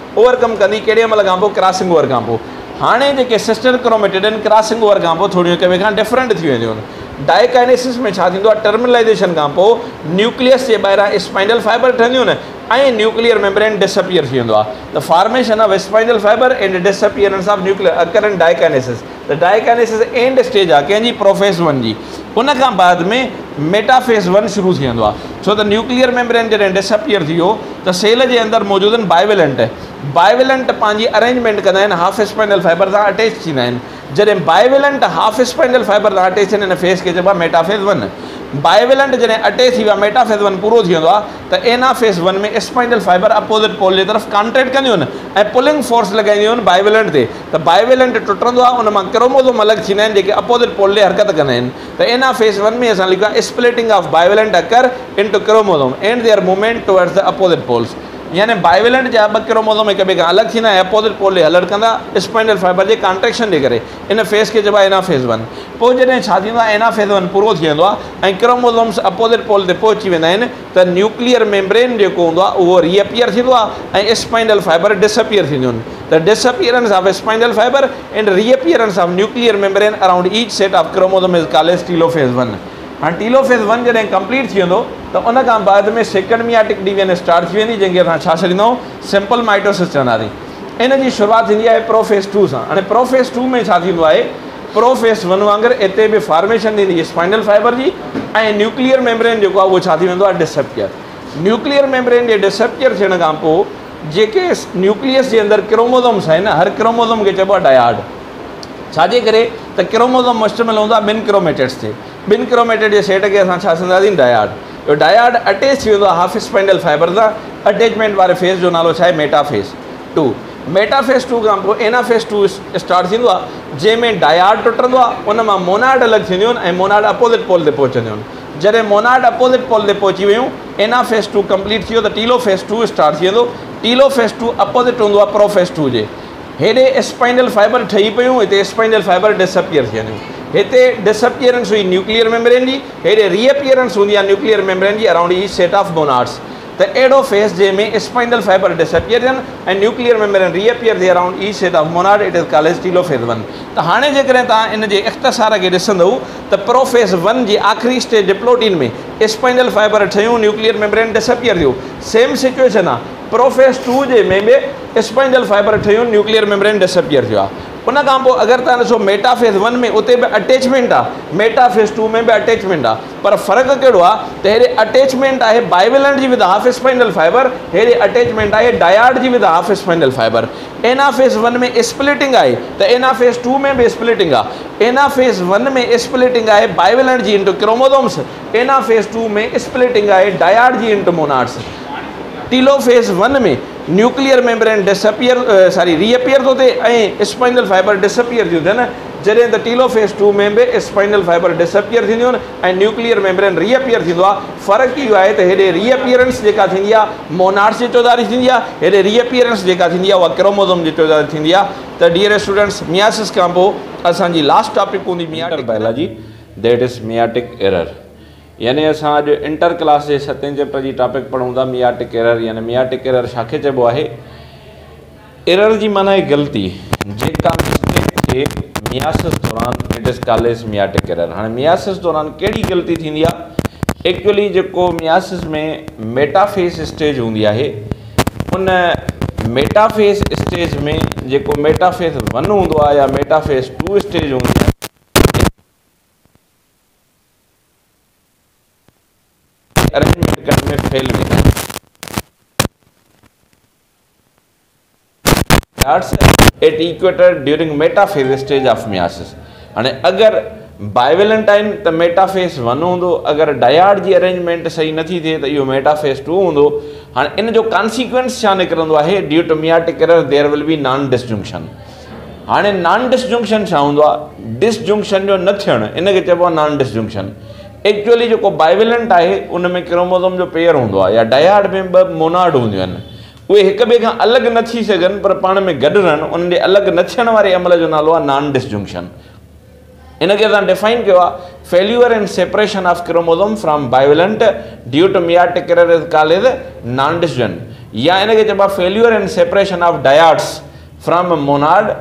ओवरकम कंदी कहिड़े महिल खां पोइ क्रॉसिंग ओवर खां पोइ। हाणे जेके सिस्टर क्रोमेटिड आहिनि क्रॉसिंग ओवर खां पोइ थोड़ियूं हिक ॿिए खां डिफरेंट थी वेंदियूं आहिनि। डाइकाइनेसिस में छा थींदो आहे, टर्मिनलाइजेशन खां पोइ न्यूक्लियस जे ॿाहिरां स्पाइनल फाइबर ठहंदियूं आहिनि ऐं न्यूक्लियर मेम्ब्रेन डिसअपियर थी वेंदो आहे। The formation of spinal fibre and disappearance of nuclear occur in diakinesis. The diakinesis end stage आहे कंहिंजी, प्रोफेज 1 जी। उन खां बाद में मेटाफेज 1 शुरू थी वेंदो आहे। छो त न्यूक्लियर मेम्ब्रेन जॾहिं डिसअपियर थी वियो त सेल जे अंदरि मौजूदु आहिनि बाइवेलेंट पंहिंजी अरेंजमेंट कंदा आहिनि, हाफ स्पाइनल फाइबर सां अटैच थींदा आहिनि। जॾहिं बाइवेलेंट हाफ स्पाइनल फाइबर सां अटैच आहिनि, हिन फेज़ खे चइबो आहे मेटाफेज 1। बाइवेलेंट जॾहिं अटैच थी वियो आहे, मेटाफेज 1 पूरो थी वेंदो आहे त एनाफेज 1 में स्पाइनल फाइबर अपोजिट पोल जे तरफ़ कॉन्ट्रैक्ट कंदियूं आहिनि ऐं पुलिंग फोर्स लॻाईंदियूं आहिनि बाइवेलेंट ते। त बाइवेलेंट टुटंदो आहे, उन मां क्रोमोसोम अलॻि थींदा आहिनि जेके अपोजिट पोल ते हरकत कंदा आहिनि। त एनाफेज 1 में असां लिखियो आहे splitting of bivalent occur into chromosome and their movement towards the opposite poles. यानी बाइवेलेंट जा 2 क्रोमोसोम हिक ॿिए खां अलॻि थींदा ऐं अपोजिट पोल ॾे हलण कंदा स्पाइनल फाइबर जे कॉन्ट्रेक्शन जे करे। इन फेज़ खे चइबो आहे एनाफेज 1। पोइ जॾहिं छा थींदो आहे, एनाफेज 1 पूरो थी वेंदो आहे ऐं क्रोमोसोम्स अपोजिट पोल ते पहुची वेंदा आहिनि त न्यूक्लियर मेम्ब्रेन जेको हूंदो आहे उहो रीअपियर थींदो आहे ऐं स्पाइनल फाइबर डिसअपियर थींदियूं आहिनि। त disappearance of spinal fibre and reappearance of nuclear membrane around each set of chromosome is called telophase 1। हाँ टीलोफेज 1 जॾहिं कंप्लीट थी वेंदो त उन खां बाद में सेकेंड मियाटिक डिवीजन स्टार्ट थी वेंदी, जंहिंखे असां छा छॾींदाऊं, सिंपल माइटोसिस चवंदासीं। इन जी शुरूआति थींदी आहे प्रोफेज 2 सां। हाणे प्रोफेज 2 में छा थींदो आहे, प्रोफेज 1 वांगुरु हिते बि फॉर्मेशन थींदी स्पाइनल फाइबर जी ऐं न्यूक्लियर मेम्ब्रेन जेको आहे उहो छा थी वेंदो आहे, डिसअपियर। न्यूक्लियर मेम्ब्रेन जे डिसअपियर थियण खां पोइ जेके न्यूक्लियस जे अंदरि क्रोमोसोम्स आहिनि, हर क्रोमोसोम खे चइबो आहे डायड। छाजे करे त क्रोमोसोम मुश्तमिल हूंदो आहे 2 क्रोमेटिड्स ते। 2 क्रोमेटिड जे सेट खे असां छा चवंदासीं, डायड। डायड अटैच थी वेंदो आहे हाफ स्पाइनल फाइबर सां। अटैचमेंट वारे फेज़ जो नालो छा आहे, मेटाफेज 2। मेटाफेज 2 खां पोइ एनाफेज 2 स्टार्ट थींदो आहे, जंहिंमें डायड टुटंदो आहे, उन मां मोनाड अलॻि थींदियूं आहिनि ऐं मोनाड अपोजिट पोल ते पहुचंदियूं आहिनि। जॾहिं मोनाड अपोजिट पोल ते पहुची वियूं, एनाफेज 2 कंप्लीट थी वियो त टीलोफेज 2 स्टार्ट थी वेंदो। टीलोफेज 2 अपोजिट हूंदो आहे प्रोफेज 2 जे। हेॾे स्पाइनल फाइबर ठही पियूं, हिते स्पाइनल फाइबर डिसअपियर थी वेंदियूं। हिते डिसअपियरेंस हुई न्यूक्लियर मेम्ब्रेन जी, हेॾे रीअपियरेंस हूंदी आहे न्यूक्लियर मेम्ब्रेन जी around each set of monads. त अहिड़ो फेज़ जंहिंमें स्पाइनल फाइबर डिसअपियर थियनि ऐं न्यूक्लियर मेम्ब्रेन रीअपियर थिए around each set of monad, it is called telophase 1। त हाणे जेकॾहिं तव्हां इन जे इख़्तिसार खे ॾिसंदव त प्रोफेज 1 जी आख़िरी स्टेज डिप्लोटीन में स्पाइनल फाइबर ठहियूं, न्यूक्लियर मेम्ब्रेन डिसअपियर थियो। सेम सिचुएशन आहे प्रोफेज 2 जे में बि स्पाइनल फाइबर ठहियूं, न्यूक्लियर मेम्ब्रेन डिसअपियर थियो आहे। उन खां पोइ अगरि तव्हां ॾिसो मेटाफेज 1 में उते बि अटैचमेंट आहे, मेटाफेज 2 में बि अटैचमेंट आहे, पर फ़र्क़ु कहिड़ो आहे त हेॾे अटैचमेंट आहे बाइवेलेंट जी विद हाफ स्पाइनल फाइबर, हेॾे अटैचमेंट आहे डायड जी with half spinal fibre. Anaphase 1 में स्प्लिटिंग आहे त एनाफेज 2 में बि स्प्लिटिंग आहे। एनाफेज 1 में स्प्लिटिंग आहे बाइवेलेंट जी इंटू क्रोमोसोम्स, एनाफेज 2 में स्प्लिटिंग आहे डायड जी इंटू मोनाड्स। टीलोफेज 1 में न्यूक्लियर मेम्ब्रेन रीअपियर थो थिए ऐं स्पाइनल फाइबर डिसअपियर थियूं थियनि, जॾहिं त टीलोफेज 2 में बि स्पाइनल फाइबर डिसअपियर थींदियूं आहिनि ऐं न्यूक्लियर मेम्ब्रेन रीअपियर थींदो आहे। फ़र्क़ु इहो आहे त हेॾे रीअपियरेंस जेका थींदी आहे मोनाड्स जी चौधारी थींदी आहे, हेॾे रीअपियरेंस जेका थींदी आहे उहा क्रोमोसोम जी चौधारी थींदी आहे। त डियर स्टूडेंट्स, मियासिस खां पोइ असांजी लास्ट टॉपिक हूंदी meiotic biology, that is meiotic error. यानी असां अॼु इंटर क्लास जे 7 चैप्टर जी टॉपिक पढ़ूं था, मियाटिक एरर। यानी मियाटिक एरर छाखे चइबो आहे, एरर जी माना आहे ग़लती, जेका मिस्टेक थे मियासिस दौरान, it is called as meiotic error. हाणे मियासिस दौरान कहिड़ी ग़लती थींदी आहे, एक्चुअली जेको मियासिस में मेटाफेज स्टेज हूंदी आहे, उन मेटाफेज स्टेज में जेको मेटाफेज 1 हूंदो आहे या मेटाफेज 2 स्टेज हूंदी आहे, अरेंजमेंट करने में फेल वेंदा आहिनि। At equator during metaphase stage of meiosis. हाणे अगरि बाइवेलेंट आहिनि त मेटाफेज 1 हूंदो, अगरि डायड जी अरेंजमेंट सही नथी थिए त इहो मेटाफेज 2 हूंदो। हाणे इन जो कॉन्सिक्वेंस छा निकिरंदो आहे, due to meiotic error there will be non disjunction. हाणे नॉन डिसजंक्शन छा हूंदो आहे, डिसजंक्शन जो न थियणु, इनखे चइबो आहे नॉन डिसजंक्शन। एक्चुअली जेको बाइवेलेंट आहे उन में क्रोमोसोम जो पेयर हूंदो आहे या डायड में 2 मोनाड हूंदियूं आहिनि, उहे हिक ॿिए खां अलॻि न थी सघनि पर पाण में गॾु रहनि, उन्हनि जे अलॻि न थियण वारे अमल जो नालो आहे नॉन डिसजंक्शन। इनके असां डिफाइन किया failure in separation of chromosome from bivalent due to meiotic error is called as non disjunction, या इनके चइबो failure in separation of dyads from monad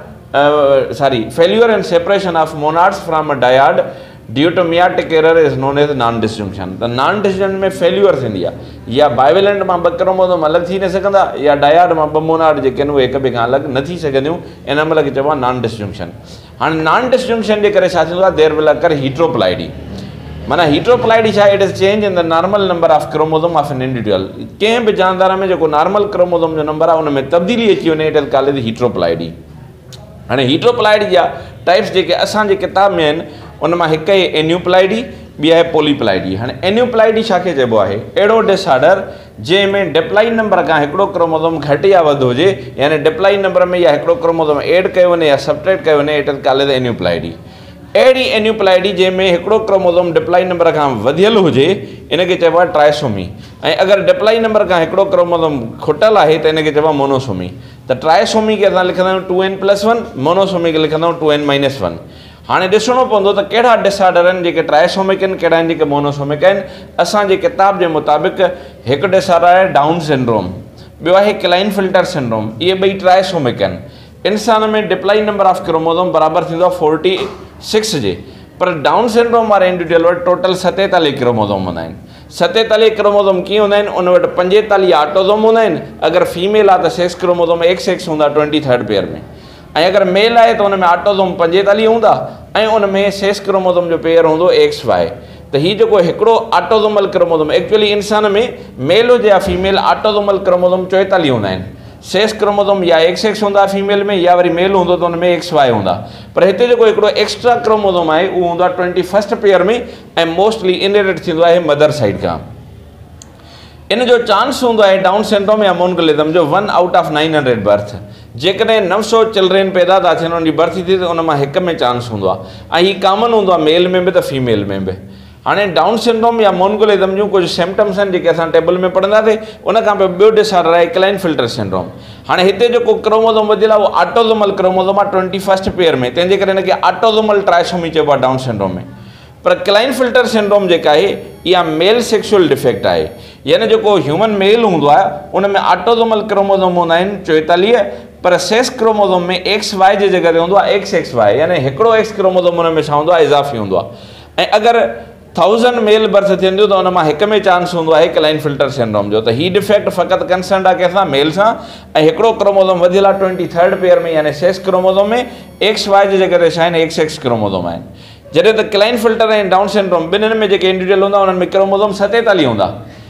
failure in separation of monads from dyad due to meiotic error is known as non disjunction. तो non disjunction में failure थी या bivalent में ब chromosome अलग थी न सघंदा या डायड में ब मोनाड जेके आहिनि उहे हिक ॿिए खां अलग न थी सघंदियूं, इन महिल खे चइबो आहे नॉन डिसजंक्शन। हाँ नॉन डिसजंक्शन जे करे छा थींदो आहे देयर विल अकर हीट्रोप्लाइडी, माना हीट्रोप्लाइडी छा it is change in the normal number of chromosome of an individual. कंहिं बि जानदार में जेको नॉर्मल क्रोमोसोम जो नंबर आहे उन में तब्दीली अची वञे, it is called as heteroploidy. हाँ हीट्रोप्लाइडी जा टाइप्स जेके असांजे किताब में आहिनि उन मां हिकु आहे एन्यूप्लाइडी, ॿी आहे पोलीप्लाइडी। हाँ एन्यूप्लाइडी छा खे चइबो आहे अहिड़ो डिसऑर्डर जंहिंमें डिप्लाइन नंबर खां हिकिड़ो क्रोमोसोम घटि या वधि हुजे, यानी डिप्लाइन नंबर में या हिकिड़ो क्रोमोसोम ऐड कयो वञे या सब्ट्रैक्ट कयो वञे, it is called as aneuploidy. अहिड़ी एन्यूप्लाइडी जंहिंमें हिकिड़ो क्रोमोसोम डिप्लाइन नंबर खां वधियल हुजे इनखे चइबो आहे ट्राइसोमी, ऐं अगरि डिप्लाइन नंबर खां हिकिड़ो क्रोमोसोम खुटल आहे त इनखे चइबो आहे मोनोसोमी। त ट्राइसोमी खे असां लिखंदा आहियूं 2n+1, मोनोसोमी खे लिखंदा आहियूं 2n-1। हाँ ॾिसणो पवंदो त कहिड़ा डिसऑर्डर आहिनि जेके ट्राइसोमिक आहिनि, कहिड़ा आहिनि जेके मोनोसोमिक आहिनि। असांजे किताब जे मुताबिक़ हिकु डिसऑर्डर आहे डाउन सिंड्रोम, ॿियो आहे क्लाइनफिल्टर सिंड्रोम, इहे ॿई ट्राइसोमिक आहिनि। इंसान में डिप्लाइन नंबर ऑफ क्रोमोसोम बराबरि थींदो आहे 46 जे, पर डाउन सिंड्रोम वारे इंडिविजुअल वटि टोटल 47 क्रोमोसोम हूंदा आहिनि। 47 क्रोमोसोम कीअं हूंदा आहिनि, उन वटि 45 ऑटोसोम हूंदा आहिनि, अगरि फीमेल आहे त 6 क्रोमोसोम XX हूंदा 23rd पेयर में, ऐं अगरि मेल आहे त उन में ऑटोसोम 45 हूंदा ऐं उन में 6 क्रोमोसोम जो पेयर हूंदो XY। त हीउ जेको हिकिड़ो ऑटोसोमल क्रोमोसोम, एक्चुअली इंसान में मेल हुजे या फीमेल ऑटोसोमल क्रोमोसोम 44 हूंदा आहिनि। 6 क्रोमोसोम या XX हूंदा फीमेल में, या वरी मेल हूंदो त उन में XY हूंदा, पर हिते जेको हिकिड़ो एक्स्ट्रा क्रोमोसोम आहे उहो हूंदो आहे 21st पेयर में ऐं मोस्टली इनहेरिट थींदो आहे मदर साइड खां। इन जो चांस हूंदो आहे डाउन सिंड्रोम या मोनगोलिज्म जो 1 आउट ऑफ 900 बर्थ। जेकॾहिं 900 चिल्ड्रेन पैदा था थियनि उन जी बर्थ थी त उन मां हिक में चांस हूंदो आहे, ऐं हीउ कॉमन हूंदो आहे मेल में बि त फीमेल में बि। हाँ डाउन सिंड्रोम या मोनगोलिज्म जूं कुछ सिम्टम्स आहिनि जेके असां टेबल में पढ़ंदासीं, उन खां पोइ ॿियो डिसऑर्डर आहे क्लाइनफिल्टर सिंड्रोम। हाँ हिते जेको क्रोमोसोम वधियल आहे उहो ऑटोसोमल क्रोमोसोम आहे 21st पेयर में, तंहिंजे करे हिनखे ऑटोसोमल ट्राइसोमी चइबो आहे डाउन सिंड्रोम में। पर क्लाइनफिल्टर सिंड्रोम जेका आहे इहा मेल सेक्सुअल डिफेक्ट आहे, यानी जेको ह्यूमन मेल हूंदो आहे उन में ऑटोसोमल क्रोमोसोम हूंदा आहिनि 44, पर 6 क्रोमोसोम में XY जे जॻह ते हूंदो आहे XXY, यानी हिकिड़ो X क्रोमोसोम उन में छा हूंदो आहे इज़ाफ़ी हूंदो आहे। ऐं अगरि 1000 मेल बर्थ थींदियूं त उन मां हिक में चांस हूंदो आहे क्लाइनफिल्टर सिंड्रोम जो। त हीउ डिफेक्ट फ़क़ति कंसर्न आहे कंहिंसां मेल सां, ऐं हिकिड़ो क्रोमोसोम वधियल आहे 23rd पेयर में, यानी 6 क्रोमोसोम में XY जे जॻह ते छा आहिनि XX क्रोमोसोम आहिनि। जॾहिं त क्लाइनफिल्टर ऐं डाउन सिंड्रोम ॿिन्हिनि में जेके इंडिविजुअल हूंदा उन्हनि में क्रोमोसोम 47 हूंदा।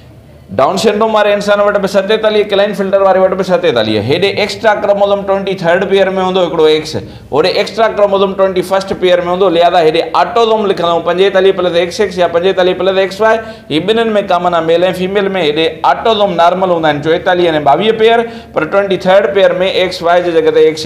डाउन सिंड्रोम वारे इंसान वटि बि 47, क्लाइनफिल्टर वारे वटि बि 47। हेॾे एक्स्ट्रा क्रोमोसोम 23rd पेयर में हूंदो हिकिड़ो X, होॾे एक्स्ट्रा क्रोमोसोम 21st पेयर में हूंदो, लिहाज़ा हेॾे ऑटोसोम लिखंदा 45 + XX या 45 + XY। हीअ ॿिन्हिनि में कॉमन आहे मेल ऐं फीमेल में। हेॾे ऑटोसोम नॉर्मल हूंदा आहिनि 44 यानी 22 पेयर, पर 23rd पेयर में XY जी जॻह ते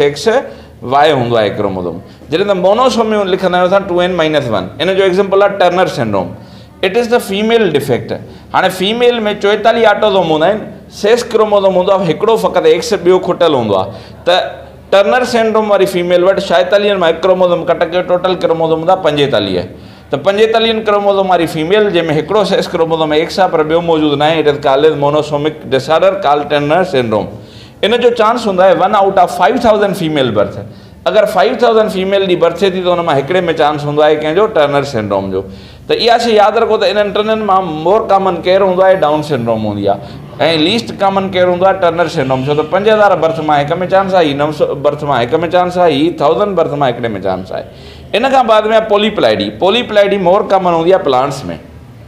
XXY हूंदो आहे क्रोमोसोम। जॾहिं त मोनोसोमी लिखंदा आहियूं असां 2n-1। इन जो एग्ज़ाम्पल आहे Turner syndrome, it is the female defect. हाँ फीमेल में 44 ऑटोसोम हूंदा आहिनि, 6 क्रोमोसोम हूंदो आहे, हिकिड़ो फ़क़ति X ॿियो खुटल हूंदो आहे। त टर्नर सिंड्रोम वारी फीमेल वटि 46 मां हिकु क्रोमोसोम कट कयो, टोटल क्रोमोसोम हूंदा 45। त 45 क्रोमोसोम वारी फीमेल जंहिंमें हिकिड़ो 6 क्रोमोसोम X आहे पर ॿियो मौजूदु न आहे, it is called as monosomic disorder called Turner syndrome. इन जो चांस हूंदा आहे 1 आउट ऑफ 5000 फीमेल बर्थ। अगरि 5000 फीमेल जी बर्थ थिए थी त उन मां हिकिड़े में चांस हूंदो आहे कंहिंजो टर्नर सिंड्रोम जो। त इहा शइ यादि रखो त इन्हनि टिनिनि मां मोर कॉमन केयर हूंदो आहे डाउन सिंड्रोम हूंदी आहे, ऐं लीस्ट कॉमन केयर हूंदो आहे टर्नर सिंड्रोम। छो त 5000 बर्थ मां हिक में चांस आहे, 900 बर्थ मां हिक में चांस आहे, 1000 बर्थ मां हिकिड़े में चांस आहे। इन खां बाद में आहे पोलीप्लाइडी। पोलीप्लाइडी मोर कॉमन हूंदी आहे प्लांट्स में।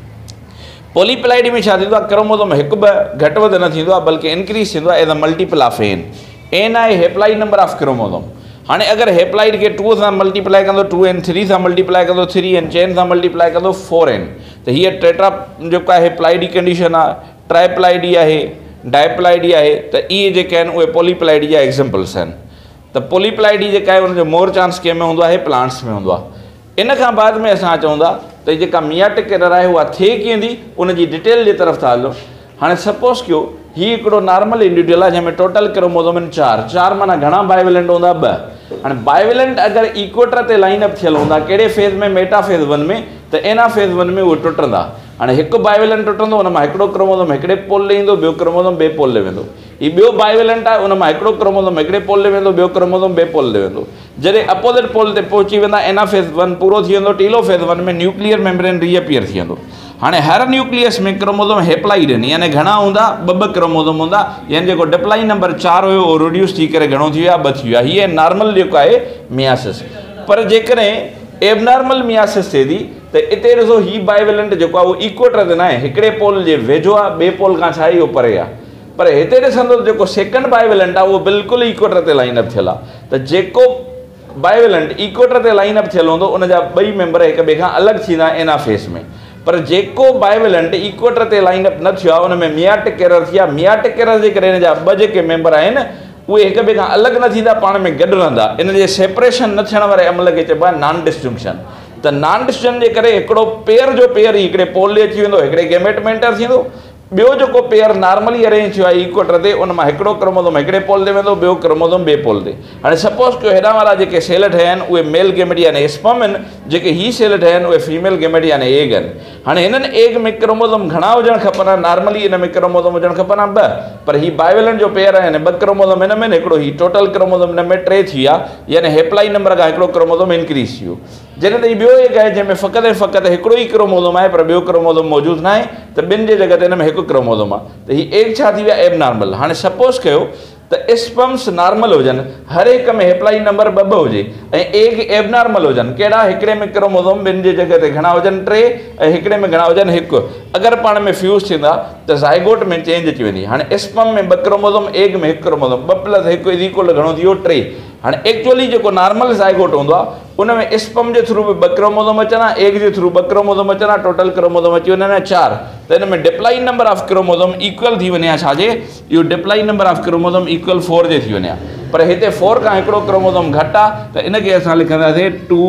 पोलीप्लाइडी में छा थींदो आहे, क्रोमोसोम हिकु ॿ घटि वधि न थींदो आहे बल्कि इंक्रीज़ थींदो आहे as a multiple of an आहे हेप्लाइड नंबर ऑफ क्रोमोसोम। हाँ अगर हेप्लाइड के 2 सां मल्टीप्लाई कंदो 2n, 3 सां मल्टीप्लाई कंदो 3n, चेन सां मल्टीप्लाई कंदो 4n, तो हीअ टेट्रा जेको आहे हेप्लाइडी कंडीशन आहे, ट्राइप्लाइडी आहे, डाइप्लाइडी आहे, तो इहे जेके आहिनि उहे पोलीप्लाइडी जा एग्जाम्पल्स आहिनि। तो पोलीप्लाइडी जेका आहे उनजो मोर चांस कंहिं में हूंदो आहे, प्लांट्स में हूंदो आहे। इन खां बाद में असां चऊं था त जेका मियाटिक एरर आहे उहा थिए कीअं थी, उनजी डिटेल जे तरफ़ था हलो। हाँ सपोज कयो हीउ हिकिड़ो नॉर्मल इंडिविजुअल आहे जंहिंमें टोटल क्रोमोसोम आहिनि 4 माना घणा बाइवेलेंट हूंदा 2, हाणे बाइवेलेंट अगर इक्वेटर ते लाइन अप थियल हूंदा कहिड़े फेज़ में, मेटाफेज़ 1 में, त एनाफेज़ 1 में उहे टुटंदा। हाणे हिकु बाइवेलेंट टुटंदो, उन मां हिकिड़ो क्रोमोसोम हिकिड़े पोल ते ईंदो, ॿियो क्रोमोसोम ॿिए पोल ते वेंदो। ही ॿियो बाइवेलेंट आहे, उन मां हिकिड़ो क्रोमोसोम हिकिड़े पोल ते वेंदो, ॿियो क्रोमोसोम ॿिए पोल ते वेंदो। जॾहिं अपोज़िट पोल ते पहुची वेंदा, एनाफेज़ 1 पूरो थी वेंदो, टीलोफेज़ 1 में न्यूक्लियर मेम्ब्रेन रीअपियर थी वेंदो। हाणे हर न्यूक्लियस में क्रोमोसोम हेप्लाइड आहिनि, यानी घणा हूंदा, ॿ क्रोमोसोम हूंदा, यानी जेको डिप्लाई नंबर 4 हुयो उहो रिड्यूस थी करे घणो थी वियो आहे, 2 थी वियो आहे। हीअ नॉर्मल जेको आहे मियासिस। पर जेकॾहिं एबनॉर्मल मियासिस थिए थी त इते ॾिसो ही बाइवेलेंट जेको आहे उहो इक्वेटर ते न आहे, हिकिड़े पोल जे वेझो आहे, ॿिए पोल खां छा आहे इहो परे आहे। पर हिते ॾिसंदो जेको सेकंड बाइवेलेंट आहे उहो बिल्कुलु इक्वेटर ते लाइन अप थियल आहे। त जेको बाइवेलेंट इक्वेटर ते लाइन अप थियल हूंदो उन जा ॿई मेंबर हिक ॿिए खां अलॻि थींदा एनाफेज़ में। पर जेको बाइवेलेंट इक्वेटर ते लाइन अप न थियो आहे उन में मियाटिक एरर थी आहे। मियाटिक एरर जे करे हिन जा ॿ जेके मेंबर आहिनि उहे हिक ॿिए खां अलॻि न थींदा, पाण में गॾु रहंदा। इन जे सेपरेशन न थियण वारे अमल खे चइबो आहे नॉन डिस्टिंक्शन। त नॉन डिस्टिंक्शन जे करे हिकिड़ो पेयर जो पेयर हिकिड़े पोल ते अची वेंदो, हिकिड़े गेमेट में एंटर थींदो। ॿियो जेको पेयर नॉर्मली अरेंज थियो आहे इक्वेटर ते, उन मां हिकिड़ो क्रोमोसोम हिकिड़े पोल ते वेंदो, ॿियो क्रोमोसोम ॿिए पोल ते। हाणे सपोज़ कयो हेॾां वारा जेके सेल ठहिया आहिनि उहे मेल गेमेट यानी स्पर्म आहिनि, जेके ही सेल ठहिया आहिनि उहे फीमेल गेमेट यानी एग आहिनि। हाणे हिननि एग में क्रोमोसोम घणा हुजणु खपनि, नॉर्मली हिन में क्रोमोसोम हुजणु खपनि 2, पर ही बाइवेलेंट जो पेयर आहिनि, 2 क्रोमोसोम हिन में, हिकिड़ो ही टोटल क्रोमोसोम हिन में 3 थी विया, यानी हेप्लाई नंबर खां हिकिड़ो क्रोमोसोम इंक्रीज़ थी वियो। जॾहिं त ॿियो एग आहे जंहिंमें फ़क़ति ऐं फ़क़ति हिकिड़ो ई क्रोमोसोम आहे, पर ॿियो क्रोमोसोम मौजूदु न आहे, त ॿिनि जे जॻह ते हिन में हिकु क्रोमोसोम आहे। त ही एग छा थी विया, एबनॉर्मल। हाणे सपोज़ कयो त स्पर्म्स नॉर्मल हुजनि, हर हिक में हेप्लाई नंबर 2 हुजे, ऐं एग एबनॉर्मल हुजनि। कहिड़ा, हिकिड़े में क्रोमोसोम ॿिनि जे जॻह ते घणा हुजनि 3, ऐं हिकिड़े में घणा हुजनि 1। अगरि पाण में फ्यूज़ थींदा त ज़ाइगोट में चेंज अची वेंदी। हाणे स्पर्म में 2 क्रोमोसोम, एग में 1 क्रोमोसोम, 2 + 1 इज़ इक्वल घणो थी वियो 3। हाणे एक्चुअली जेको नॉर्मल ज़ाइगोट हूंदो आहे उन में स्पर्म जे थ्रू बि 2 क्रोमोसोम अचनि, एग जे थ्रू 2 क्रोमोसोम अचनि, टोटल क्रोमोसोम अची वञनि 4। त हिन में diploid number of chromosome equal थी वञे छाजे, इहो diploid number of chromosome equal 4 जे थी वञे। पर हिते 4 खां हिकिड़ो क्रोमोसोम घटि आहे, त इनखे असां लिखंदासीं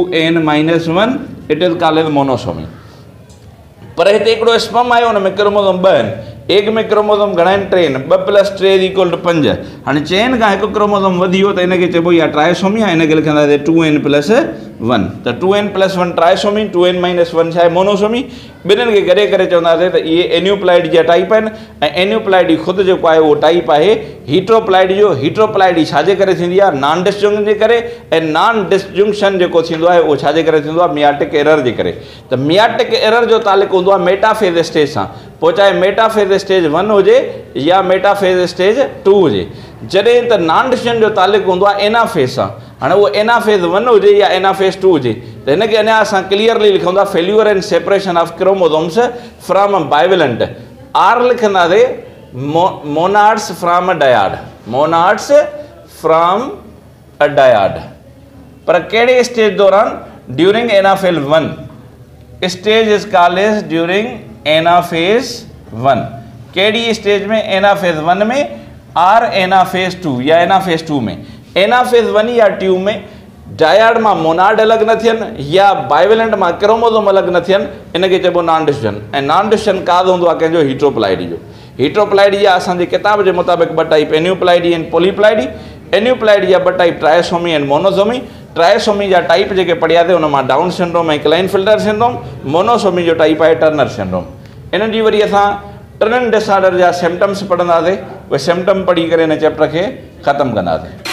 2n-1, it is called monosomy. पर हिते हिकिड़ो स्पर्म आहे, हुन में क्रोमोसोम 2 आहिनि, एग में क्रोमोसोम घणा आहिनि 3, 2 + 3 = 5। हाणे चइनि खां हिकु क्रोमोसोम वधी वियो त हिनखे चइबो इहा ट्राइसोमी आहे, हिनखे लिखंदासीं 2n+1। त 2n+1 ट्राइसोमी, 2n-1 छा आहे मोनोसोमी। ॿिन्हिनि खे गॾे करे चवंदासीं त इहे एन्यूप्लाइड जा टाइप आहिनि, ऐं एन्यूप्लाइड ख़ुदि जेको आहे उहो टाइप आहे हीट्रोप्लाइड जो। हीट्रोप्लाइड छाजे करे थींदी आहे, नॉन डिस्जंक्शन जे करे, ऐं नॉन डिस्जंक्शन जेको थींदो आहे उहो छाजे करे थींदो आहे, मियाटिक एरर जे करे। त मियाटिक एरर जो तालुक हूंदो आहे मेटाफेज़ स्टेज सां, पोइ चाहे मेटाफेज़ स्टेज 1 हुजे या मेटाफेज़ स्टेज 2 हुजे। जॾहिं त नॉन डिस्जंक्शन जो तालुक हूंदो आहे एनाफेज़ सां। हाणे उहो एनाफेज़ 1 हुजे या एनाफेज़ 2 हुजे, त हिनखे अञा असां क्लियरली लिखूं था failure and separation of chromosomes from bivalent. Or लिखंदासीं monads from a dyad, monads from a dyad. पर कहिड़े स्टेज दौरान, during anaphase 1, stage is called as during anaphase 1। कहिड़ी स्टेज में, एनाफेज़ 1 में, आर एनाफेज़ 2 या एनाफेज़ 2 में। एनाफेज़ 1 या 2 में डायड मां मोनाड अलॻि न थियनि या बाइवेलेंट मां क्रोमोसोम अलॻि न थियनि, इनखे चइबो नॉन डिस्जंक्शन। ऐं नॉन डिस्जंक्शन काज़ हूंदो आहे कंहिंजो, हीट्रोप्लाइड जो। हीट्रोप्लाइड जा असांजी किताब जे मुताबिक़ 2 टाइप एन्यूप्लाइडी ऐं पॉलीप्लाइडी। एन्यूप्लाइडी जा 2 टाइप ट्राइसोमी ऐं मोनोसोमी। ट्राइसोमी जा टाइप जेके पढ़ियासीं उन मां डाउन सिंड्रोम ऐं क्लाइनफिल्टर सिंड्रोम। मोनोसोमी जो टाइप आहे टर्नर सिंड्रोम। इन्हनि जी वरी असां टर्नर डिसऑर्डर जा सिम्टम्स पढ़ंदासीं, उहे सिम्टम पढ़ी करे हिन चैप्टर खे ख़तमु कंदासीं।